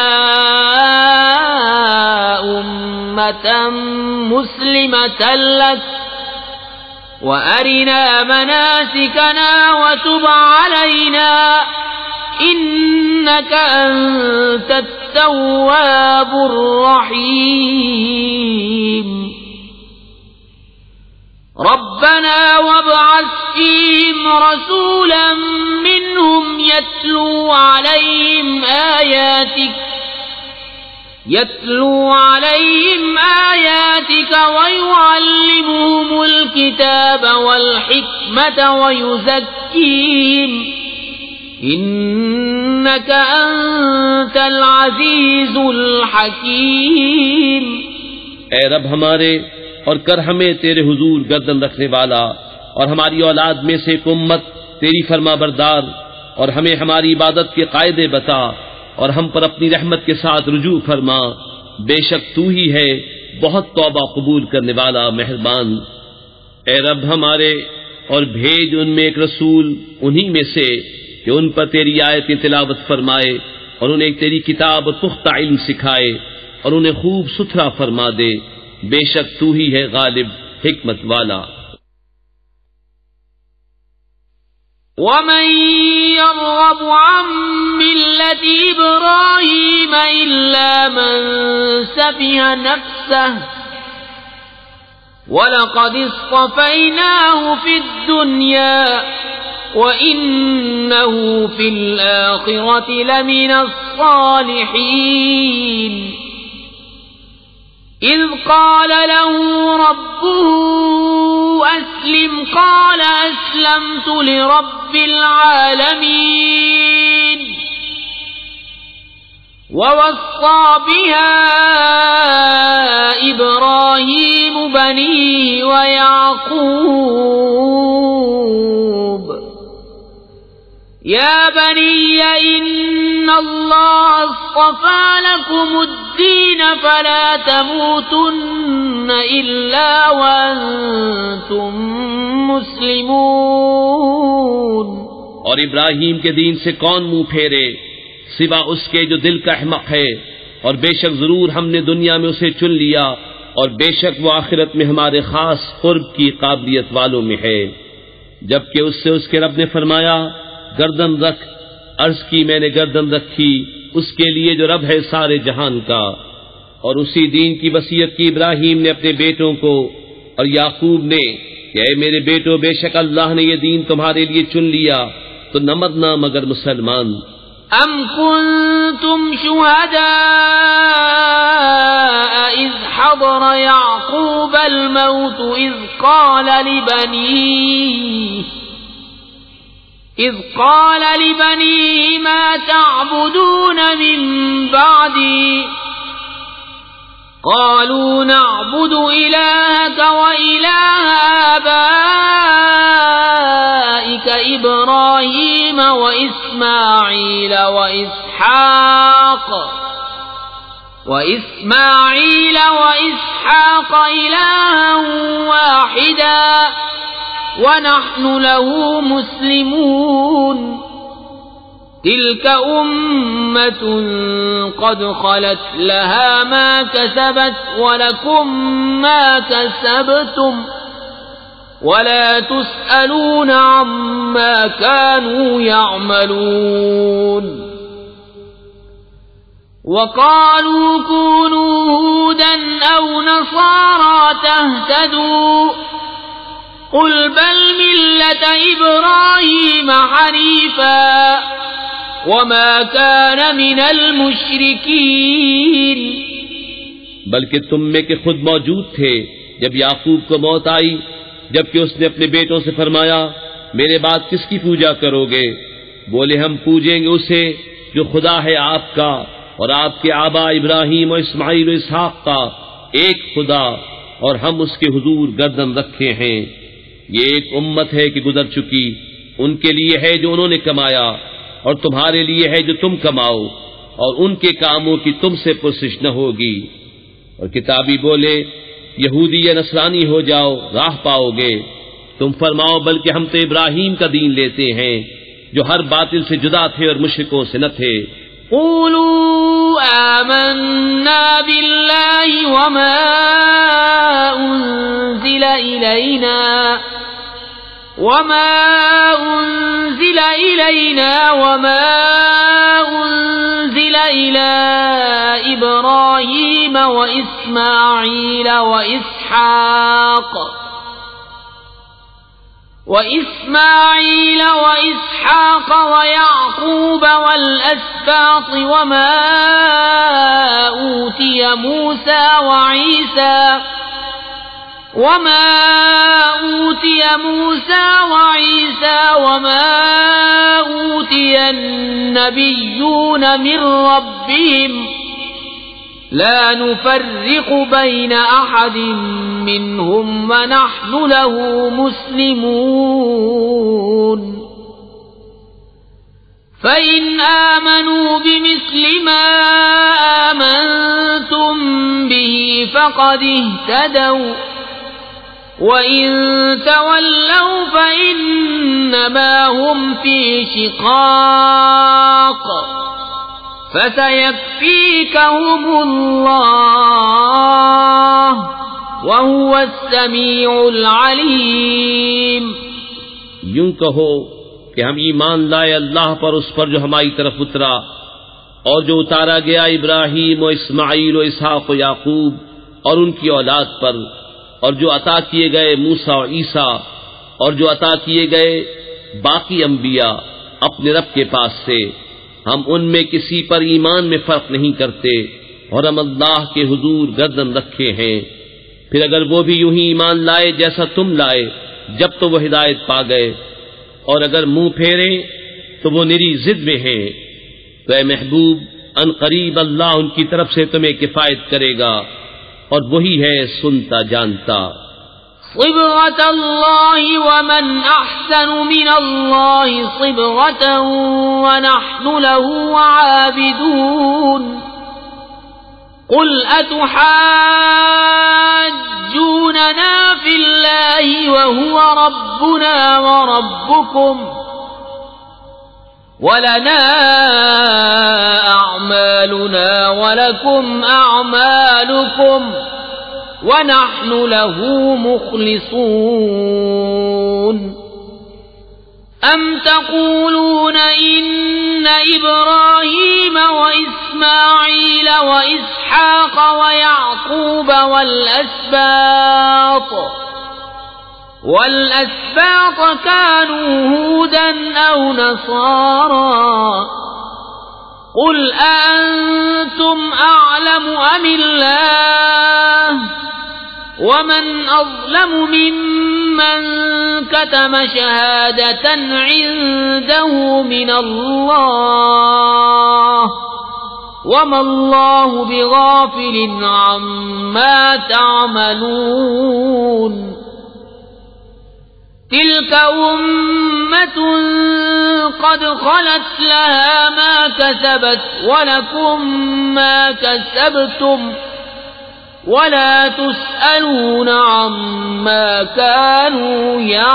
أمة مسلمة لك وأرنا مناسكنا وتب علينا إنك أنت التواب الرحيم۔ ربنا وابعث فيهم رسولا منهم يتلو عليهم آياتك يتلو عليهم آياتك ويعلمهم الكتاب والحكمة ويزكيهم إنك أنت العزيز الحكيم۔ اے رب ہمارے اور کر ہمیں تیرے حضور گردن رکھنے والا اور ہماری اولاد میں سے ایک امت تیری فرما بردار، اور ہمیں ہماری عبادت کے قاعدے بتا اور ہم پر اپنی رحمت کے ساتھ رجوع فرما، بے شک تو ہی ہے بہت توبہ قبول کرنے والا مہربان۔ اے رب ہمارے اور بھیج ان میں ایک رسول انہی میں سے کہ ان پر تیری آیتیں تلاوت فرمائے اور انہیں تیری کتاب اور پختہ علم سکھائے اور انہیں خوب ستھرا فرما دے، بے شک تو ہی ہے غالب حکمت والا۔ وَمَن يَرْغَبُ عَن مِّلَّةِ إِبْرَاهِيمَ إِلَّا مَن سَفِهَ نَفْسَهُ وَلَقَدِ اصْطَفَيْنَاهُ فِي الدُّنْيَا وَإِنَّهُ فِي الْآخِرَةِ لَمِنَ الصَّالِحِينَ۔ إِذْ قَالَ لَهُ رَبُّهُ أَسْلِمْ قَالَ أَسْلَمْتُ لِرَبِّ الْعَالَمِينَ۔ وَوَصَّى بِهَا إِبْرَاهِيمُ بَنِيهِ وَيَعْقُوبُ يَا بَنِيَّ إِنَّ اللَّهَ اصْطَفَى لَكُمُ الدِّينَ فَلَا تَمُوتُنَّ إِلَّا وَأَنتُم مُّسْلِمُونَ۔ اور ابراہیم کے دین سے کون منہ پھیرے سوا اس کے جو دل کا احمق ہے، اور بے شک ضرور ہم نے دنیا میں اسے چن لیا اور بے شک وہ آخرت میں ہمارے خاص قرب کی قابلیت والوں میں ہے۔ جبکہ اس سے اس کے رب نے فرمایا گردن رکھ، عرض کی میں نے گردن رکھی اس کے لیے جو رب ہے سارے جہان کا، اور اسی دین کی وصیت کی ابراہیم نے اپنے بیٹوں کو اور یعقوب نے کہ اے میرے بیٹو بے شک اللہ نے یہ دین تمہارے لیے چن لیا تو نہ مرنا مگر مسلمان۔ ام کنتم شہداء اذ حضر یعقوب الموت اذ قال لبنیہ إذ قال لبنيه ما تعبدون من بعدي قالوا نعبد إلهك وإله آبائك إبراهيم وإسماعيل وإسحاق وإسماعيل وإسحاق إلها واحدا ونحن له مسلمون تلك أمة قد خلت لها ما كسبت ولكم ما كسبتم ولا تسألون عما كانوا يعملون وقالوا كونوا هودا أو نصارى تهتدوا قل بل ملة إبراهيم حنيفا وما كان من المشركين بلکہ تم میں کہ خود موجود تھے جب یعقوب کو موت آئی، جبکہ اس نے اپنے بیٹوں سے فرمایا میرے بعد کس کی پوجا کرو گے؟ بولے ہم پوجیں گے اسے جو خدا ہے آپ کا اور آپ کے آبا ابراہیم و اسماعیل و اسحاق کا ایک خدا، اور ہم اس کے حضور گردن رکھے ہیں۔ یہ ایک امت ہے کہ گزر چکی، ان کے لیے ہے جو انہوں نے کمایا اور تمہارے لیے ہے جو تم کماؤ، اور ان کے کاموں کی تم سے پرسش نہ ہوگی۔ اور کتابی بولے یہودی یا نصرانی ہو جاؤ راہ پاؤ گے، تم فرماؤ بلکہ ہم تو ابراہیم کا دین لیتے ہیں جو ہر باطل سے جدا تھے اور مشرکوں سے نہ تھے۔ قولوا آمنا بالله وما أنزل إلينا وما أنزل إلينا وما أنزل إلى إبراهيم وإسماعيل وإسحاق وإسماعيل وإسحاق ويعقوب والأسباط وما أوتي موسى وعيسى وما أوتي موسى وعيسى وما أوتي النبيون من ربهم لا نفرق بين أحد منهم ونحن له مسلمون فإن آمنوا بمثل ما آمنتم به فقد اهتدوا وَإِن تَوَلَّوْا فَإِنَّمَا هُمْ فِي شِقَاقٍ فَسَيَكْفِيكَهُمُ اللَّهُ وَهُوَ السَّمِيعُ الْعَلِيمُ۔ یوں کہو کہ ہم ایمان لائے اللہ پر، اس پر جو ہماری طرف اترا اور جو اتارا گیا ابراہیم و اسماعیل و اسحاق و یعقوب اور ان کی اولاد پر، اور جو عطا کیے گئے موسیٰ اور عیسیٰ، اور جو عطا کیے گئے باقی انبیاء اپنے رب کے پاس سے، ہم ان میں کسی پر ایمان میں فرق نہیں کرتے، اور ہم اللہ کے حضور گردن رکھے ہیں۔ پھر اگر وہ بھی یوں ہی ایمان لائے جیسا تم لائے جب تو وہ ہدایت پا گئے، اور اگر منہ پھیرے تو وہ نری ضد میں ہیں، تو اے محبوب ان قریب اللہ ان کی طرف سے تمہیں کفایت کرے گا، اور وہی ہے سنتا جانتا۔ صبغة الله ومن أحسن من الله صبغة ونحن له عابدون قل أتحاجوننا في الله وهو ربنا وربكم ولنا أعمالنا ولكم أعمالكم ونحن له مخلصون أم تقولون إن إبراهيم وإسماعيل وإسحاق ويعقوب والأسباط والأسباط كانوا هودا أو نصارى قل أأنتم أعلم أم الله ومن أظلم ممن كتم شهادة عنده من الله وما الله بغافل عما تعملون تلك أمة قد خلت لها ما كسبت ولكم ما كسبتم ولا تسألون عما كانوا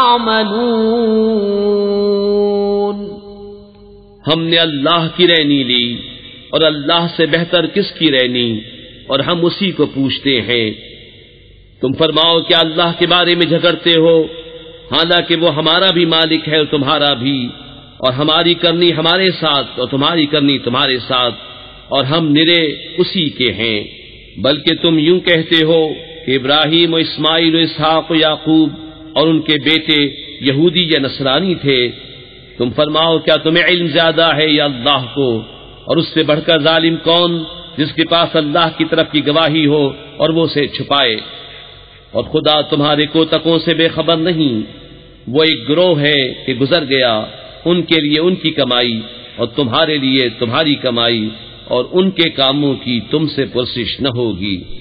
يعملون۔ ہم نے اللہ کی رہنی لی اور اللہ سے بہتر کس کی رہنی، اور ہم اسی کو پوچھتے ہیں۔ تم فرماؤ کیا اللہ کے بارے میں جھگڑتے ہو، حالانکہ وہ ہمارا بھی مالک ہے اور تمہارا بھی، اور ہماری کرنی ہمارے ساتھ اور تمہاری کرنی تمہارے ساتھ، اور ہم نرے اسی کے ہیں۔ بلکہ تم یوں کہتے ہو کہ ابراہیم و اسماعیل و اسحاق و یعقوب اور ان کے بیٹے یہودی یا نصرانی تھے۔ تم فرماؤ کیا تمہیں علم زیادہ ہے یا اللہ کو، اور اس سے بڑھ کر ظالم کون جس کے پاس اللہ کی طرف کی گواہی ہو اور وہ اسے چھپائے؟ اور خدا تمہارے کوتکوں سے بے خبر نہیں، وہ ایک گروہ ہے کہ گزر گیا، ان کے لیے ان کی کمائی اور تمہارے لیے تمہاری کمائی، اور ان کے کاموں کی تم سے پرسش نہ ہوگی۔